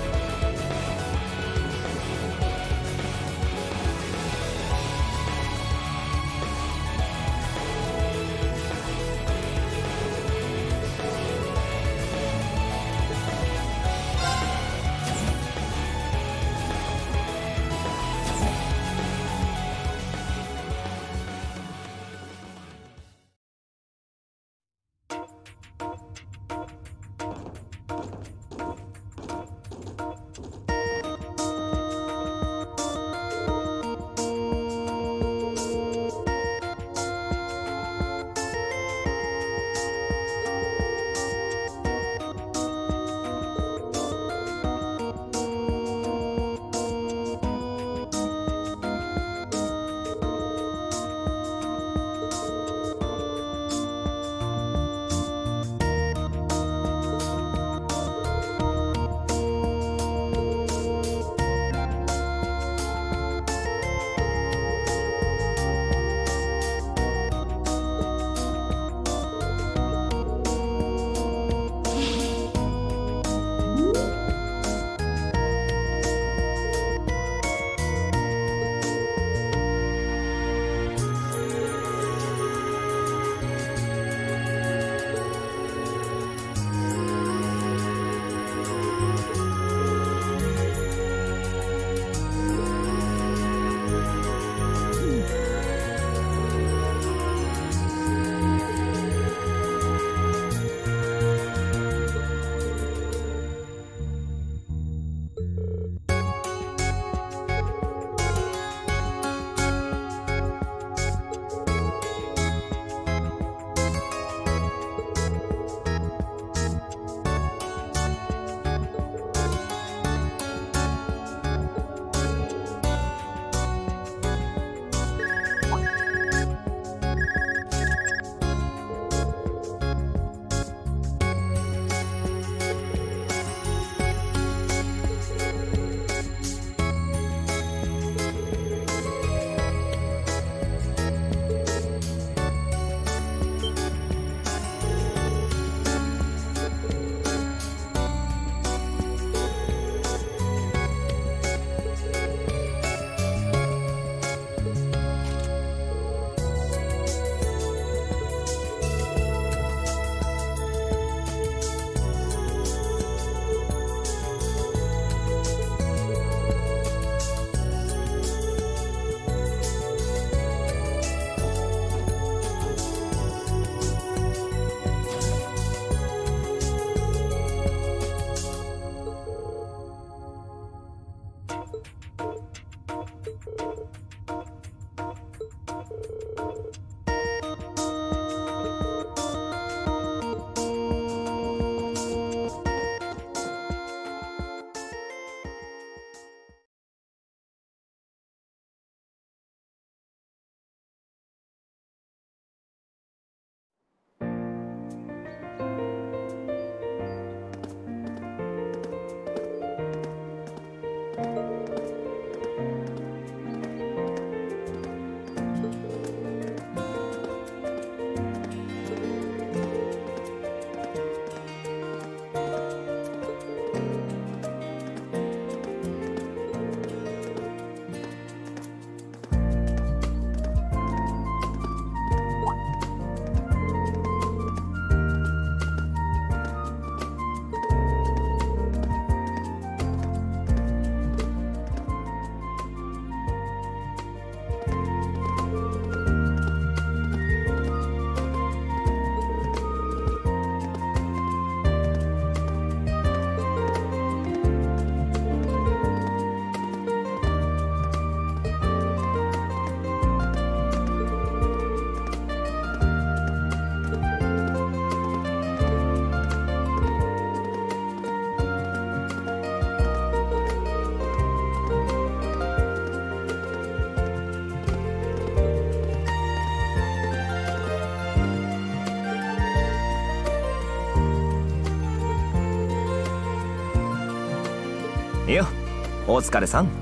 いいよ、お疲れさん。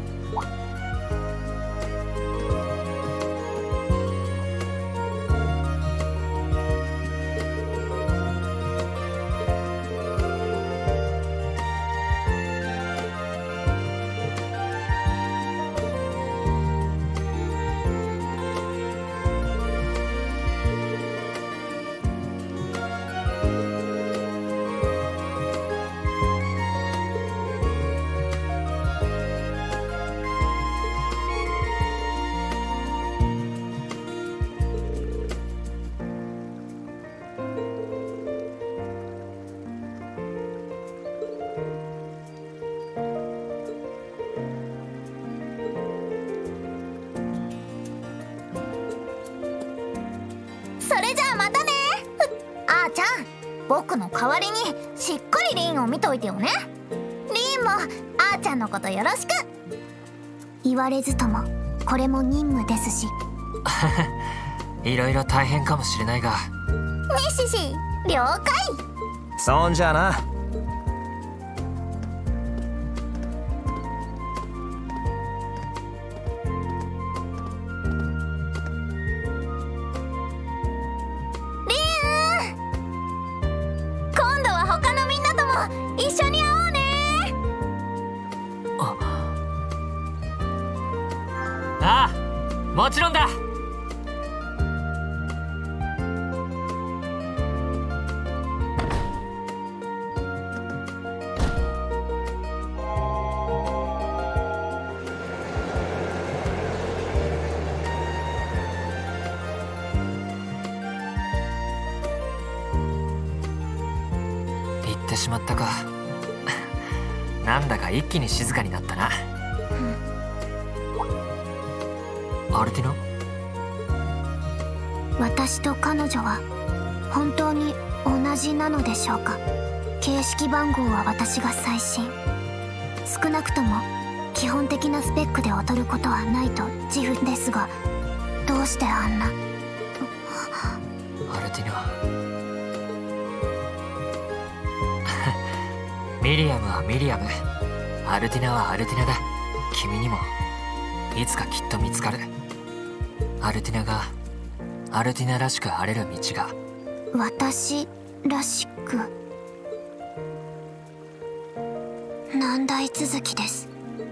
それじゃあまたね。あーちゃん、僕の代わりにしっかりリンを見といてよね。リンもあーちゃんのことよろしく。言われずともこれも任務ですし。 いろいろ大変かもしれないが。 ねしし、了解。 そんじゃな。 一緒に会おうね。 ああ、もちろんだ。行ってしまったか。なんだか一気に静かになったな。うん、アルティナ？ 私と彼女は本当に同じなのでしょうか。形式番号は私が最新。少なくとも基本的なスペックで劣ることはないと自負ですが、どうしてあんな。 アルティナ。ミリアムはミリアム、アルティナはアルティナだ。君にもいつかきっと見つかる。アルティナがアルティナらしくあれる道が。 私らしく。難題続きです。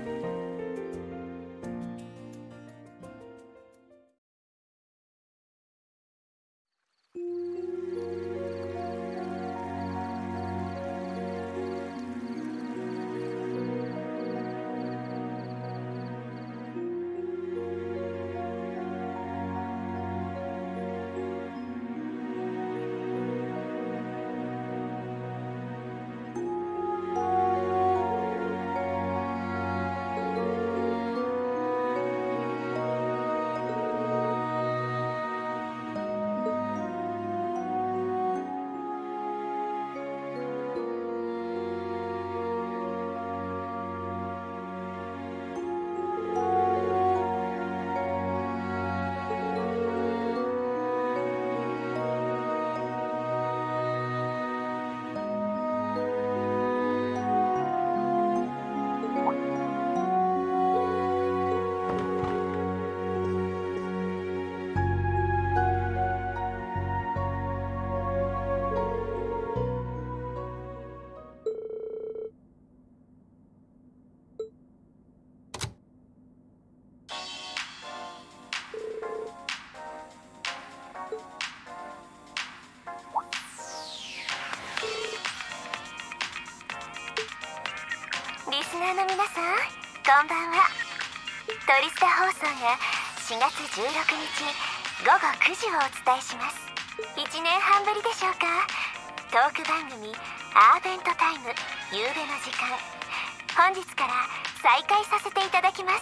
リスナーの皆さん、こんばんは。トリスタ放送がしがつじゅうろくにちごごくじをお伝えします。いちねんはんぶりでしょうか。トーク番組アーベントタイム夕べの時間、本日から再開させていただきます。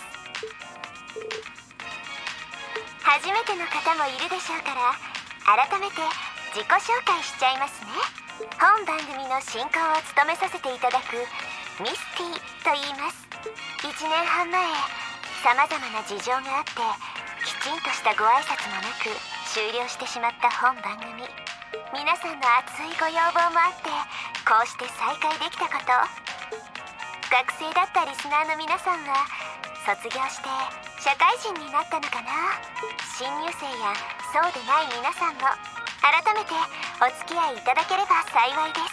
初めての方もいるでしょうから、改めて自己紹介しちゃいますね。本番組の進行を務めさせていただくミスティと言います。いちねんはんまえ、さまざまな事情があってきちんとしたご挨拶もなく終了してしまった本番組。皆さんの熱いご要望もあってこうして再開できたこと、 学生だったリスナーの皆さんは卒業して社会人になったのかな。新入生やそうでない皆さんも改めてお付き合いいただければ幸いです。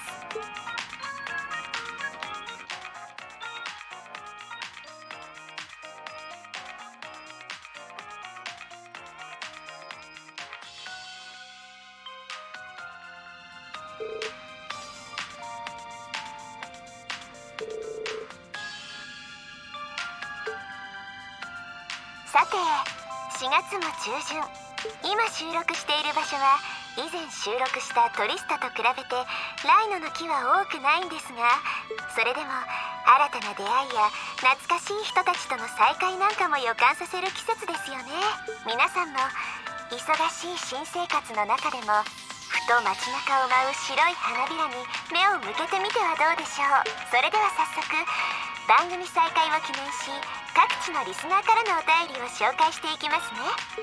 さて、しがつも中旬、今収録している場所は以前収録したトリスタと比べてライノの木は多くないんですが、それでも新たな出会いや懐かしい人たちとの再会なんかも予感させる季節ですよね。皆さんも忙しい新生活の中でもふと街中を舞う白い花びらに目を向けてみてはどうでしょう。それでは早速番組再開を記念し、各地のリスナーからのお便りを紹介していきますね。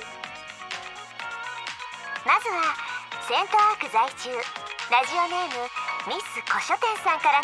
まずはセントアーク在住ラジオネームミス古書店さんからの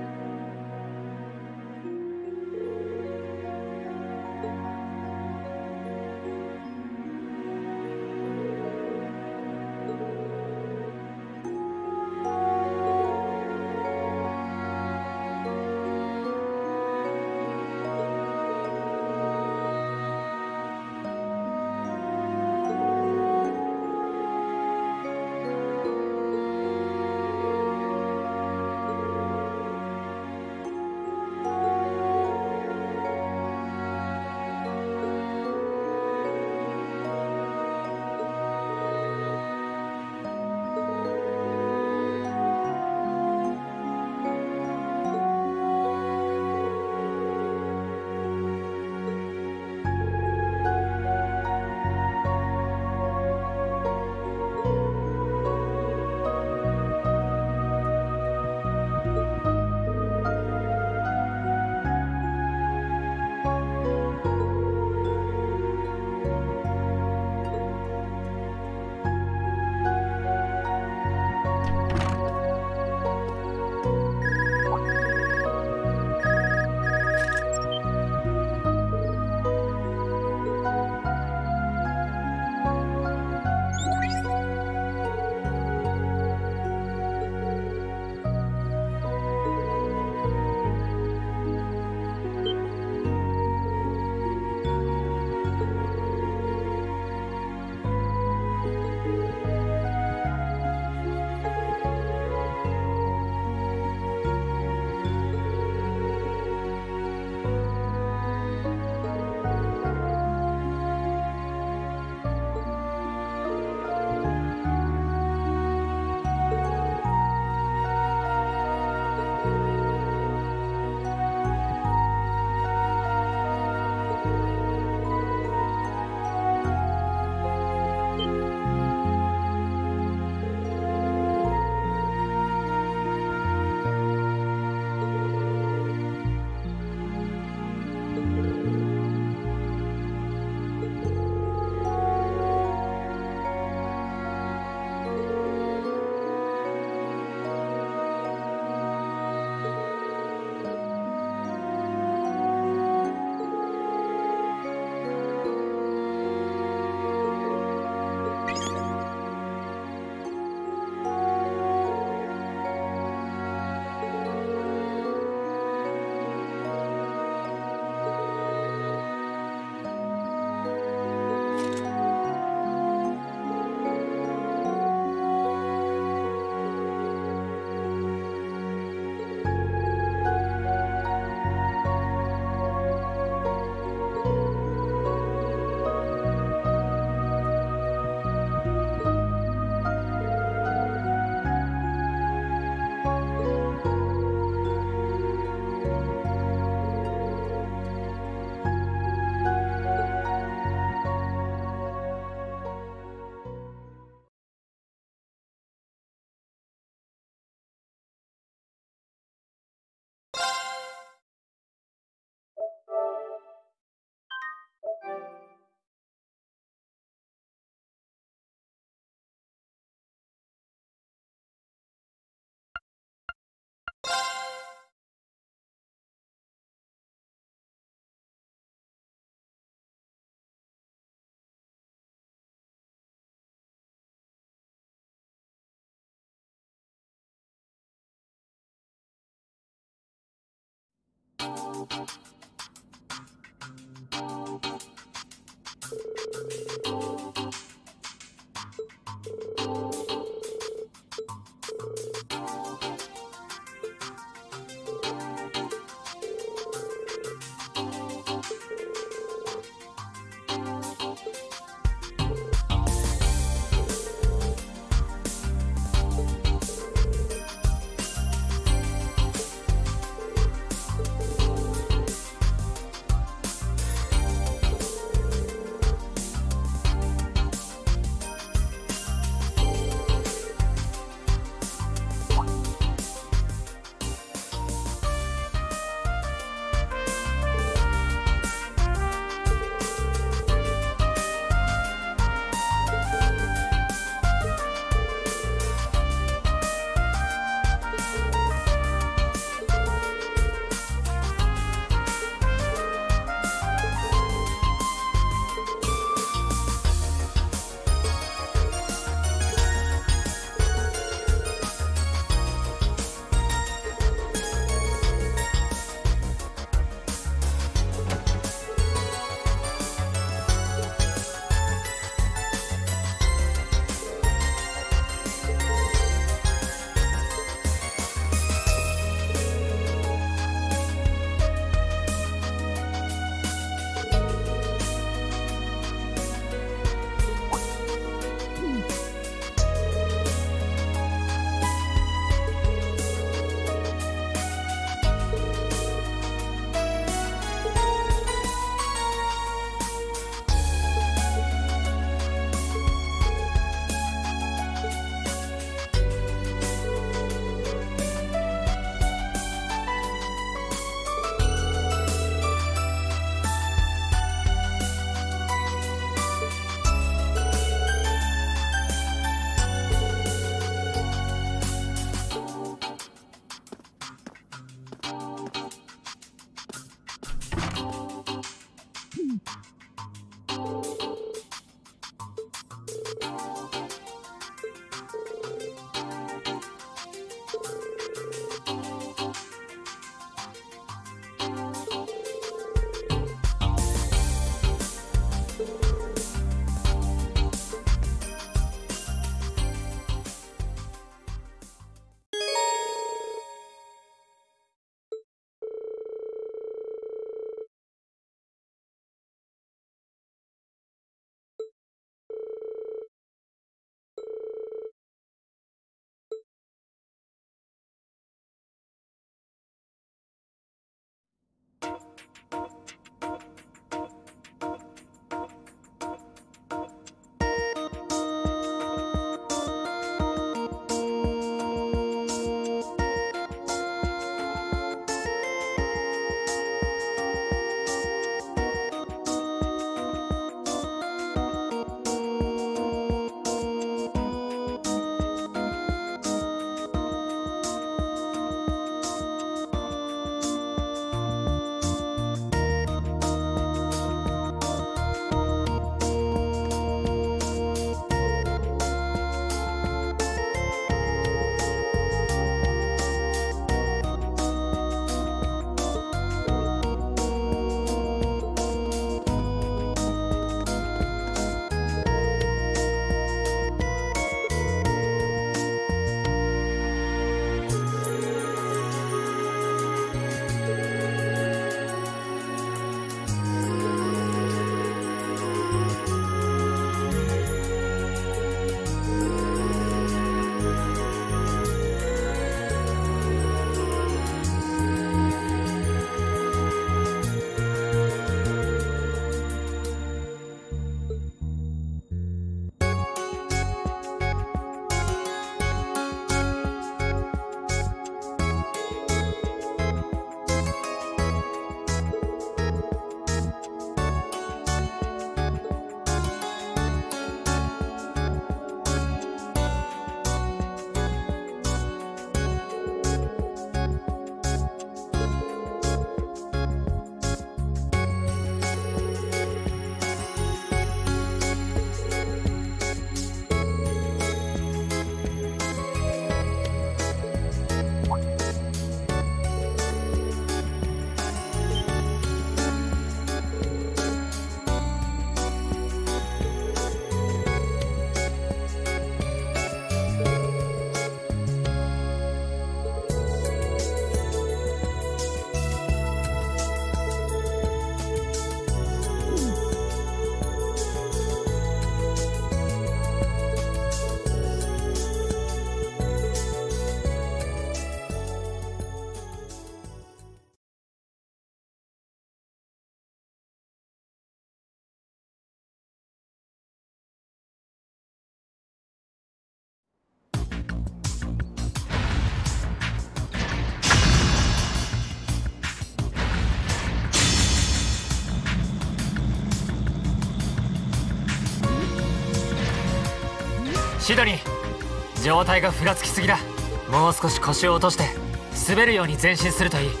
シドニー、状態がふらつきすぎだ。もう少し腰を落として滑るように前進するといい。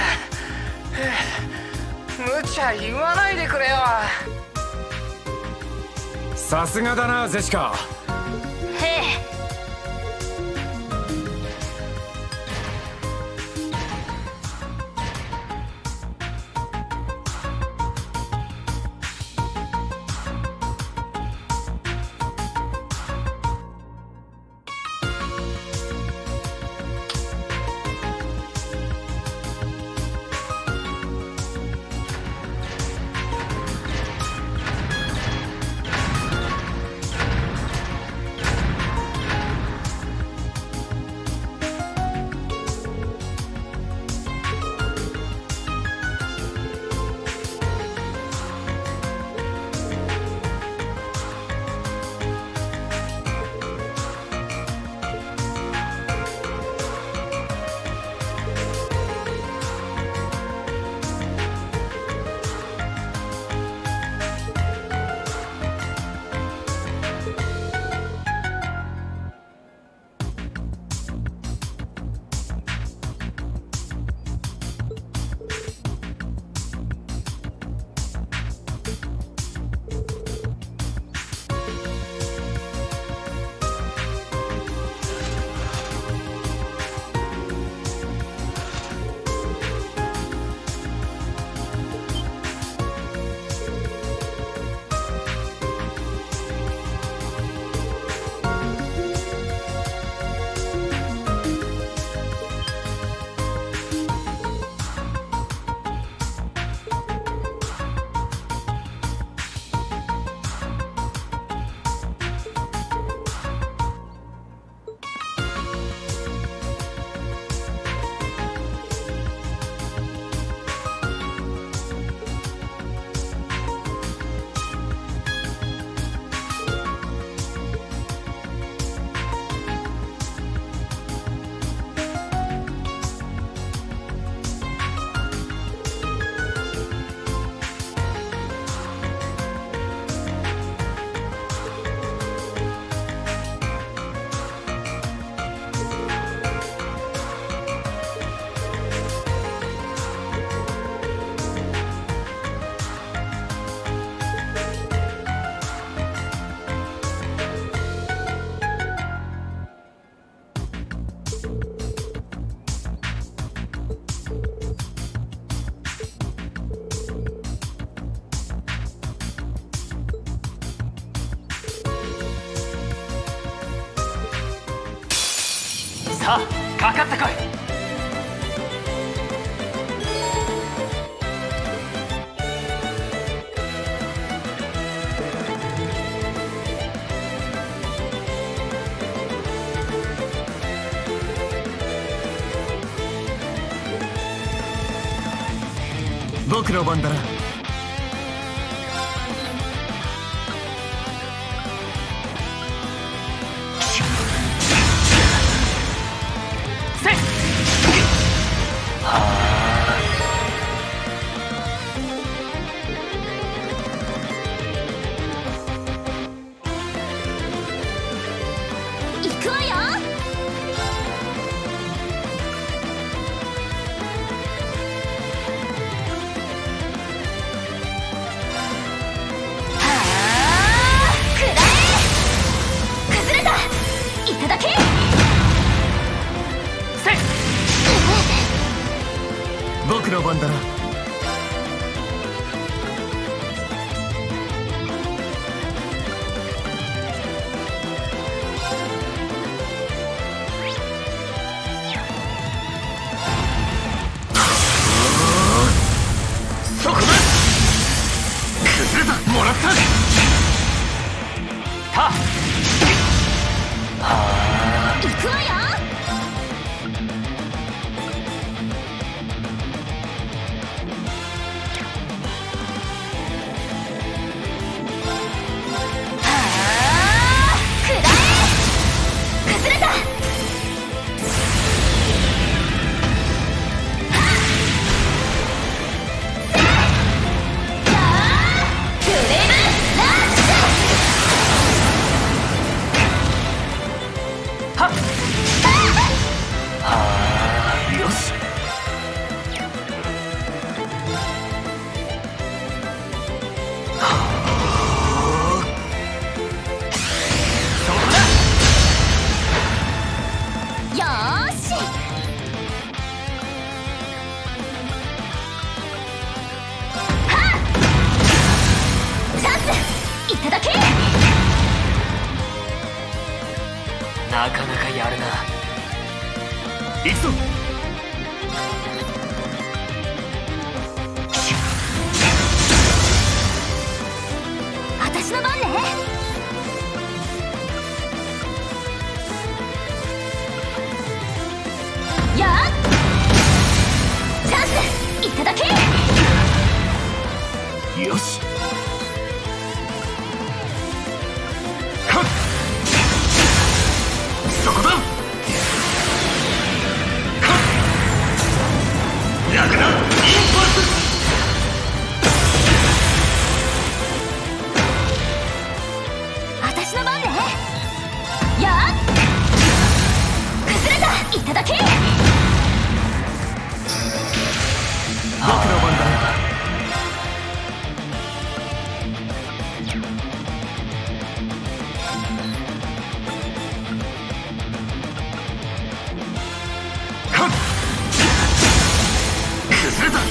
無茶言わないでくれよ。 さすがだなゼシカ。 へえ。 さあ、かかってこい。 僕の番だな。僕の番だな。 そこだ。崩れた。もらった。た。 行くわよ。 なかなかやるな。 行くぞ。 私の番ね。やっチャンスいただけ。 よし。そこだ。ラグナインパルス。 私の番ね。やっ崩れたいただけ。 僕の番だ。崩れた。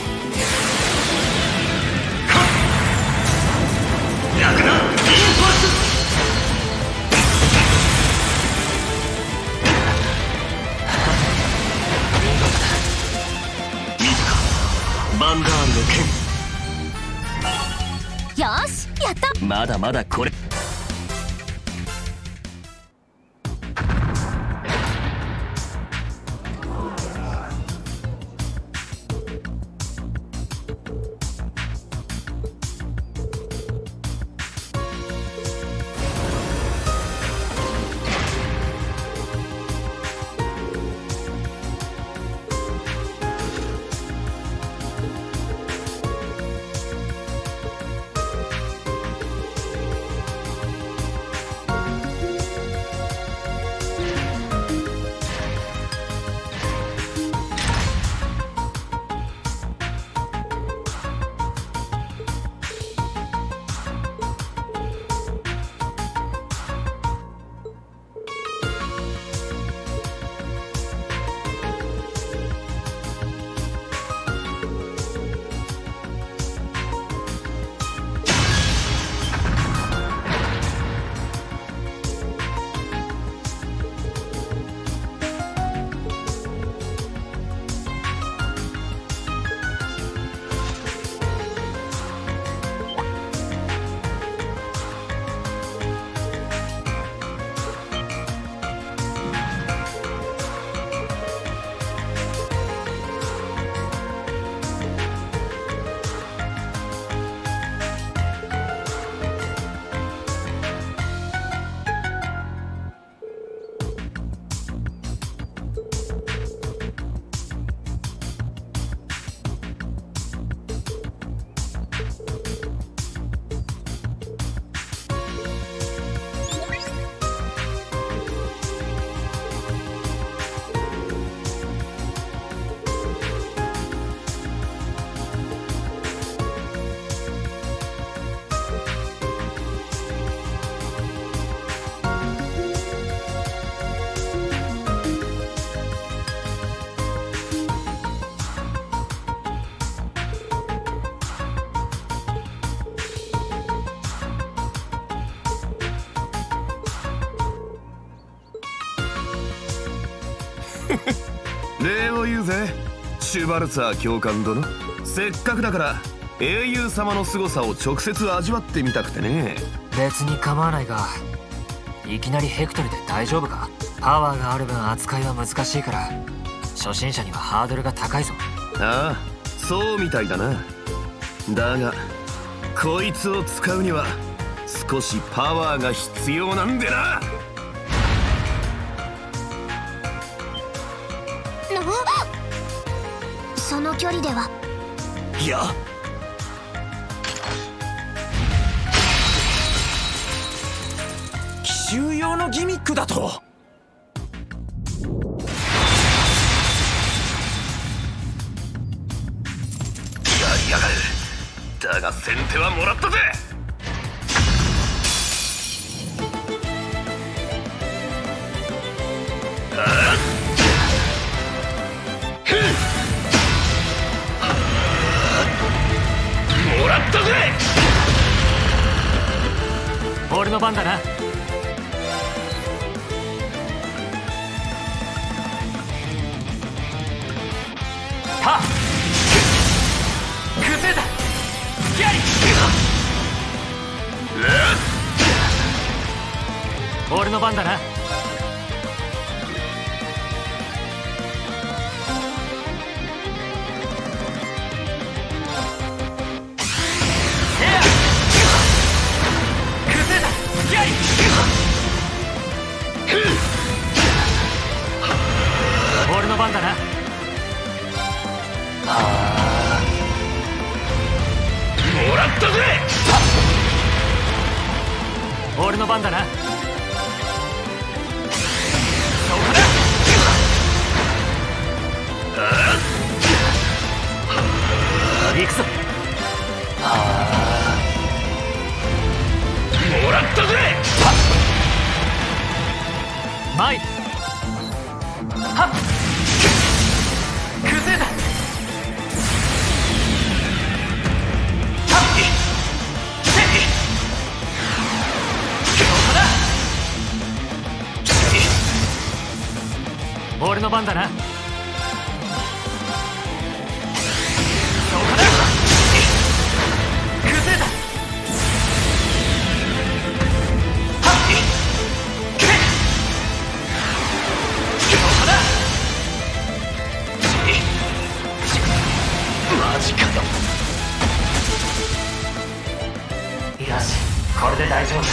ラグナインパルス。バンダーンの剣。 よしやった。 まだまだこれ。 礼を言うぜシュバルツァー教官殿。せっかくだから英雄様の凄さを直接味わってみたくてね。 別に構わないが、いきなりヘクトルで大丈夫か？パワーがある分扱いは難しいから、初心者にはハードルが高いぞ。 ああ、そうみたいだな。だがこいつを使うには少しパワーが必要なんでな。 その距離では。 いや、 奇襲用のギミックだと。 やりやがる。だが先手はもらったぜ。もらったぜ。 俺の番だな。 の番だな。俺の番だな。 もらったぜ。 俺の番だな。そこだ。行くぞ。 もらったぜ。 前。はっ。崩れた。俺の番だな。そこだ。崩れた。はっ。そこだ。マジかよ。よし、これで大丈夫だ。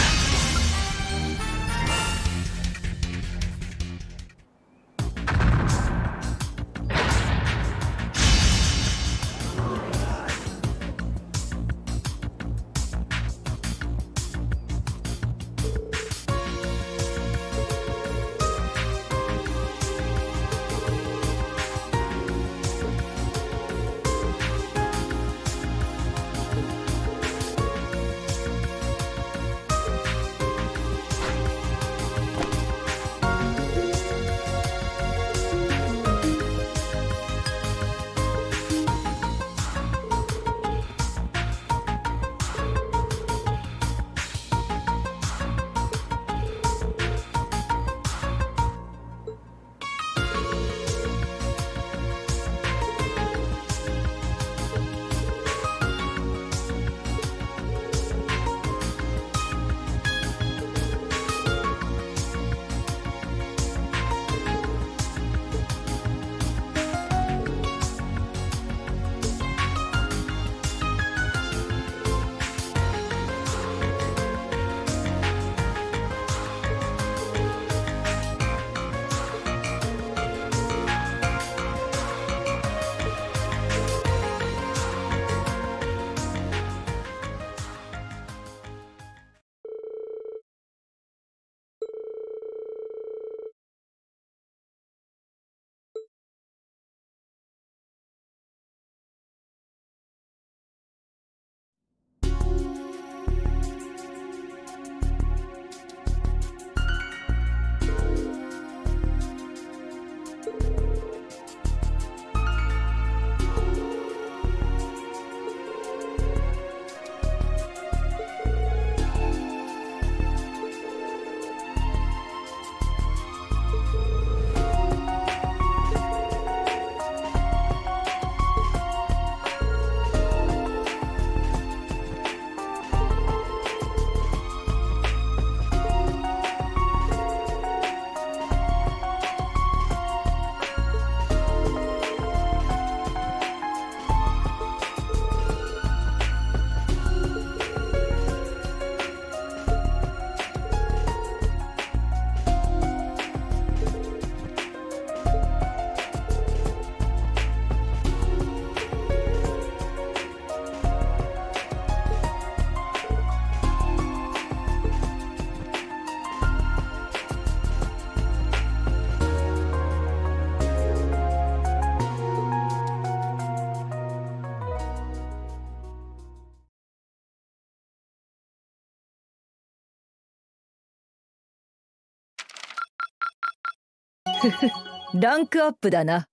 ふふ、ランクアップだな。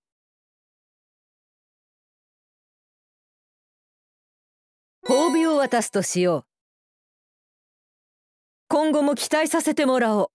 褒美を渡すとしよう。今後も期待させてもらおう。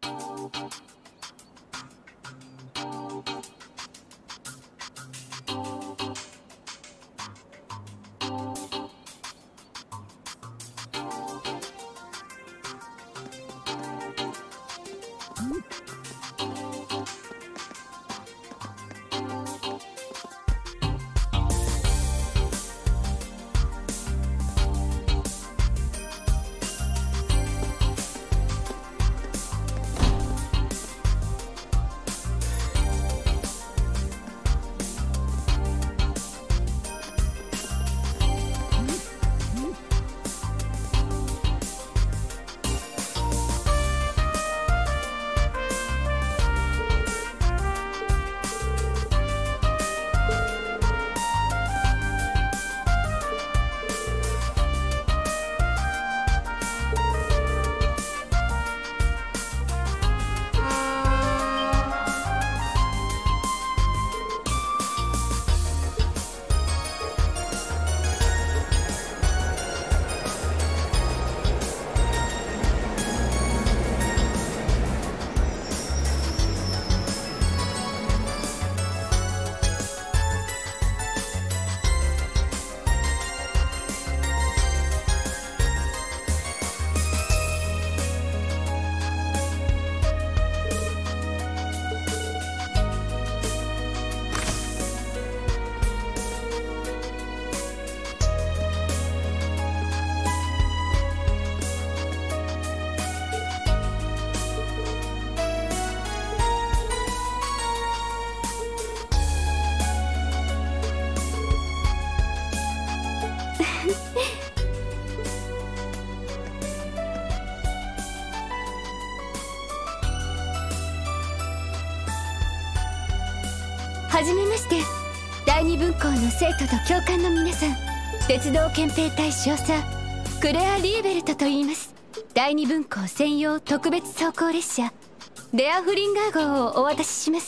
はじめまして。第二分校の生徒と教官の皆さん、鉄道憲兵隊少佐クレア・リーベルトと言います。第二分校専用特別走行列車デアフリンガー号をお渡しします。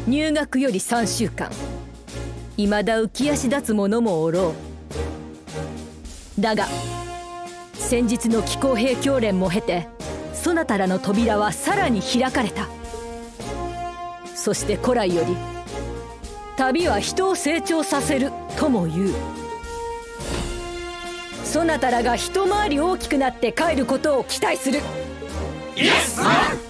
入学よりさんしゅうかん。未だ浮き足立つ者もおろう。だが先日の気候兵教練も経て、そなたらの扉はさらに開かれた。そして古来より旅は人を成長させるとも言う。そなたらが一回り大きくなって帰ることを期待する。イエス！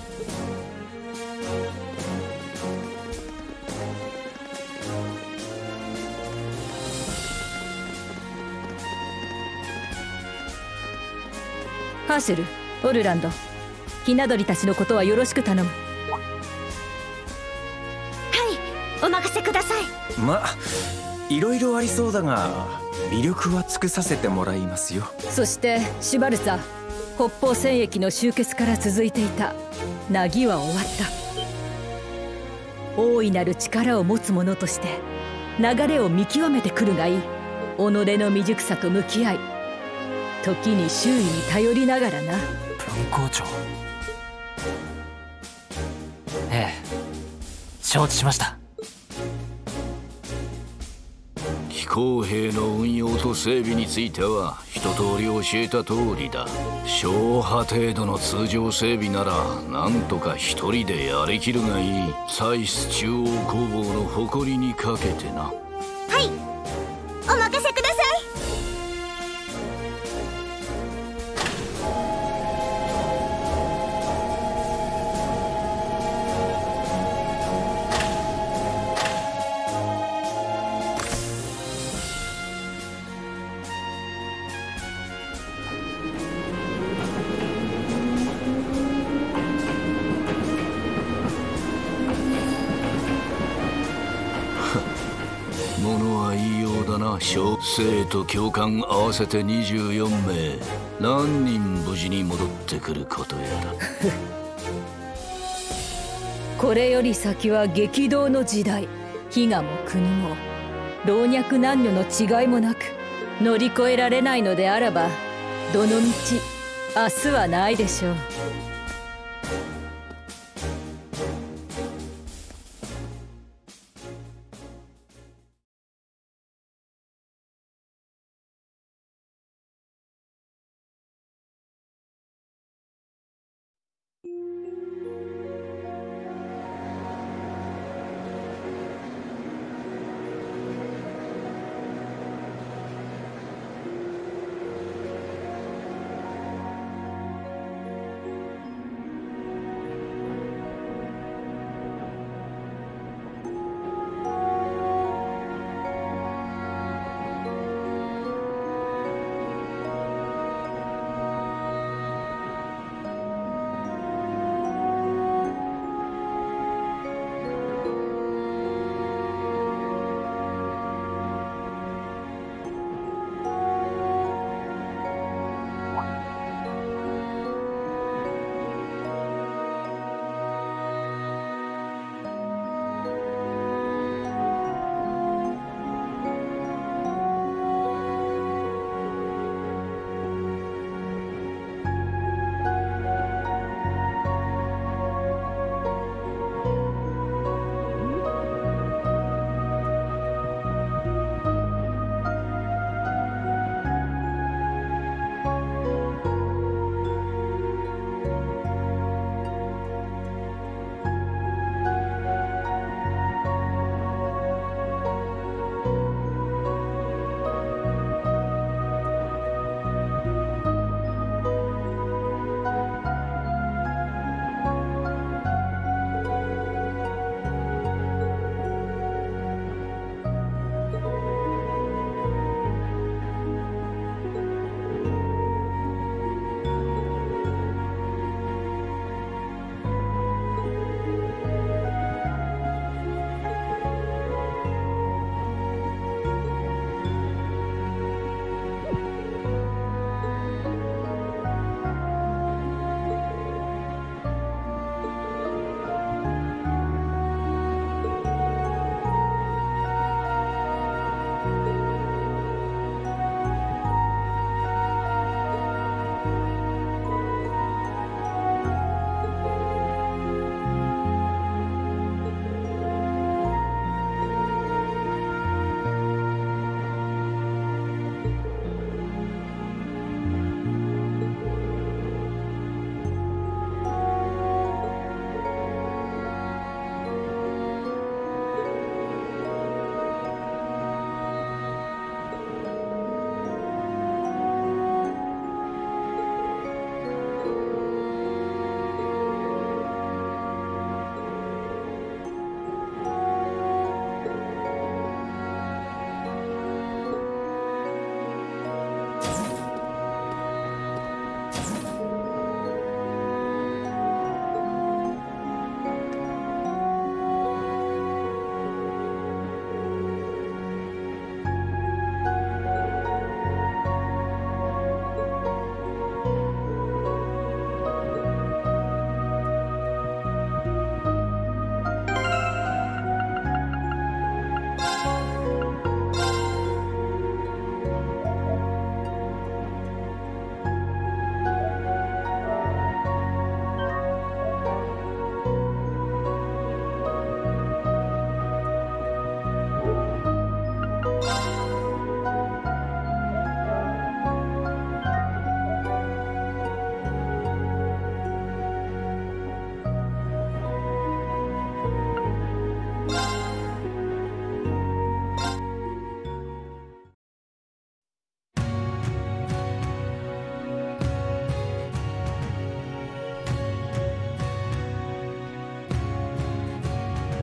ハーシェル、オルランド、ひな鳥たちのことはよろしく頼む。 お任せください。 ま、いろいろありそうだが魅力は尽くさせてもらいますよ。 そしてシュバルツァ、北方戦役の終結から続いていた凪は終わった。大いなる力を持つ者として流れを見極めてくるがいい。己の未熟さと向き合い、時に周囲に頼りながらな。 分校長。ええ、承知しました。 気候兵の運用と整備については一通り教えた通りだ。小破程度の通常整備ならなんとか一人でやりきるがいい。祭司中央工房の誇りにかけてな。 はい、お任せください。 物は言いようだな。小生と教官合わせてにじゅうよんめい。何人無事に戻ってくることやら。 これより先は激動の時代。飢餓も国も老若男女の違いもなく乗り越えられないのであらば、どのみち明日はないでしょう。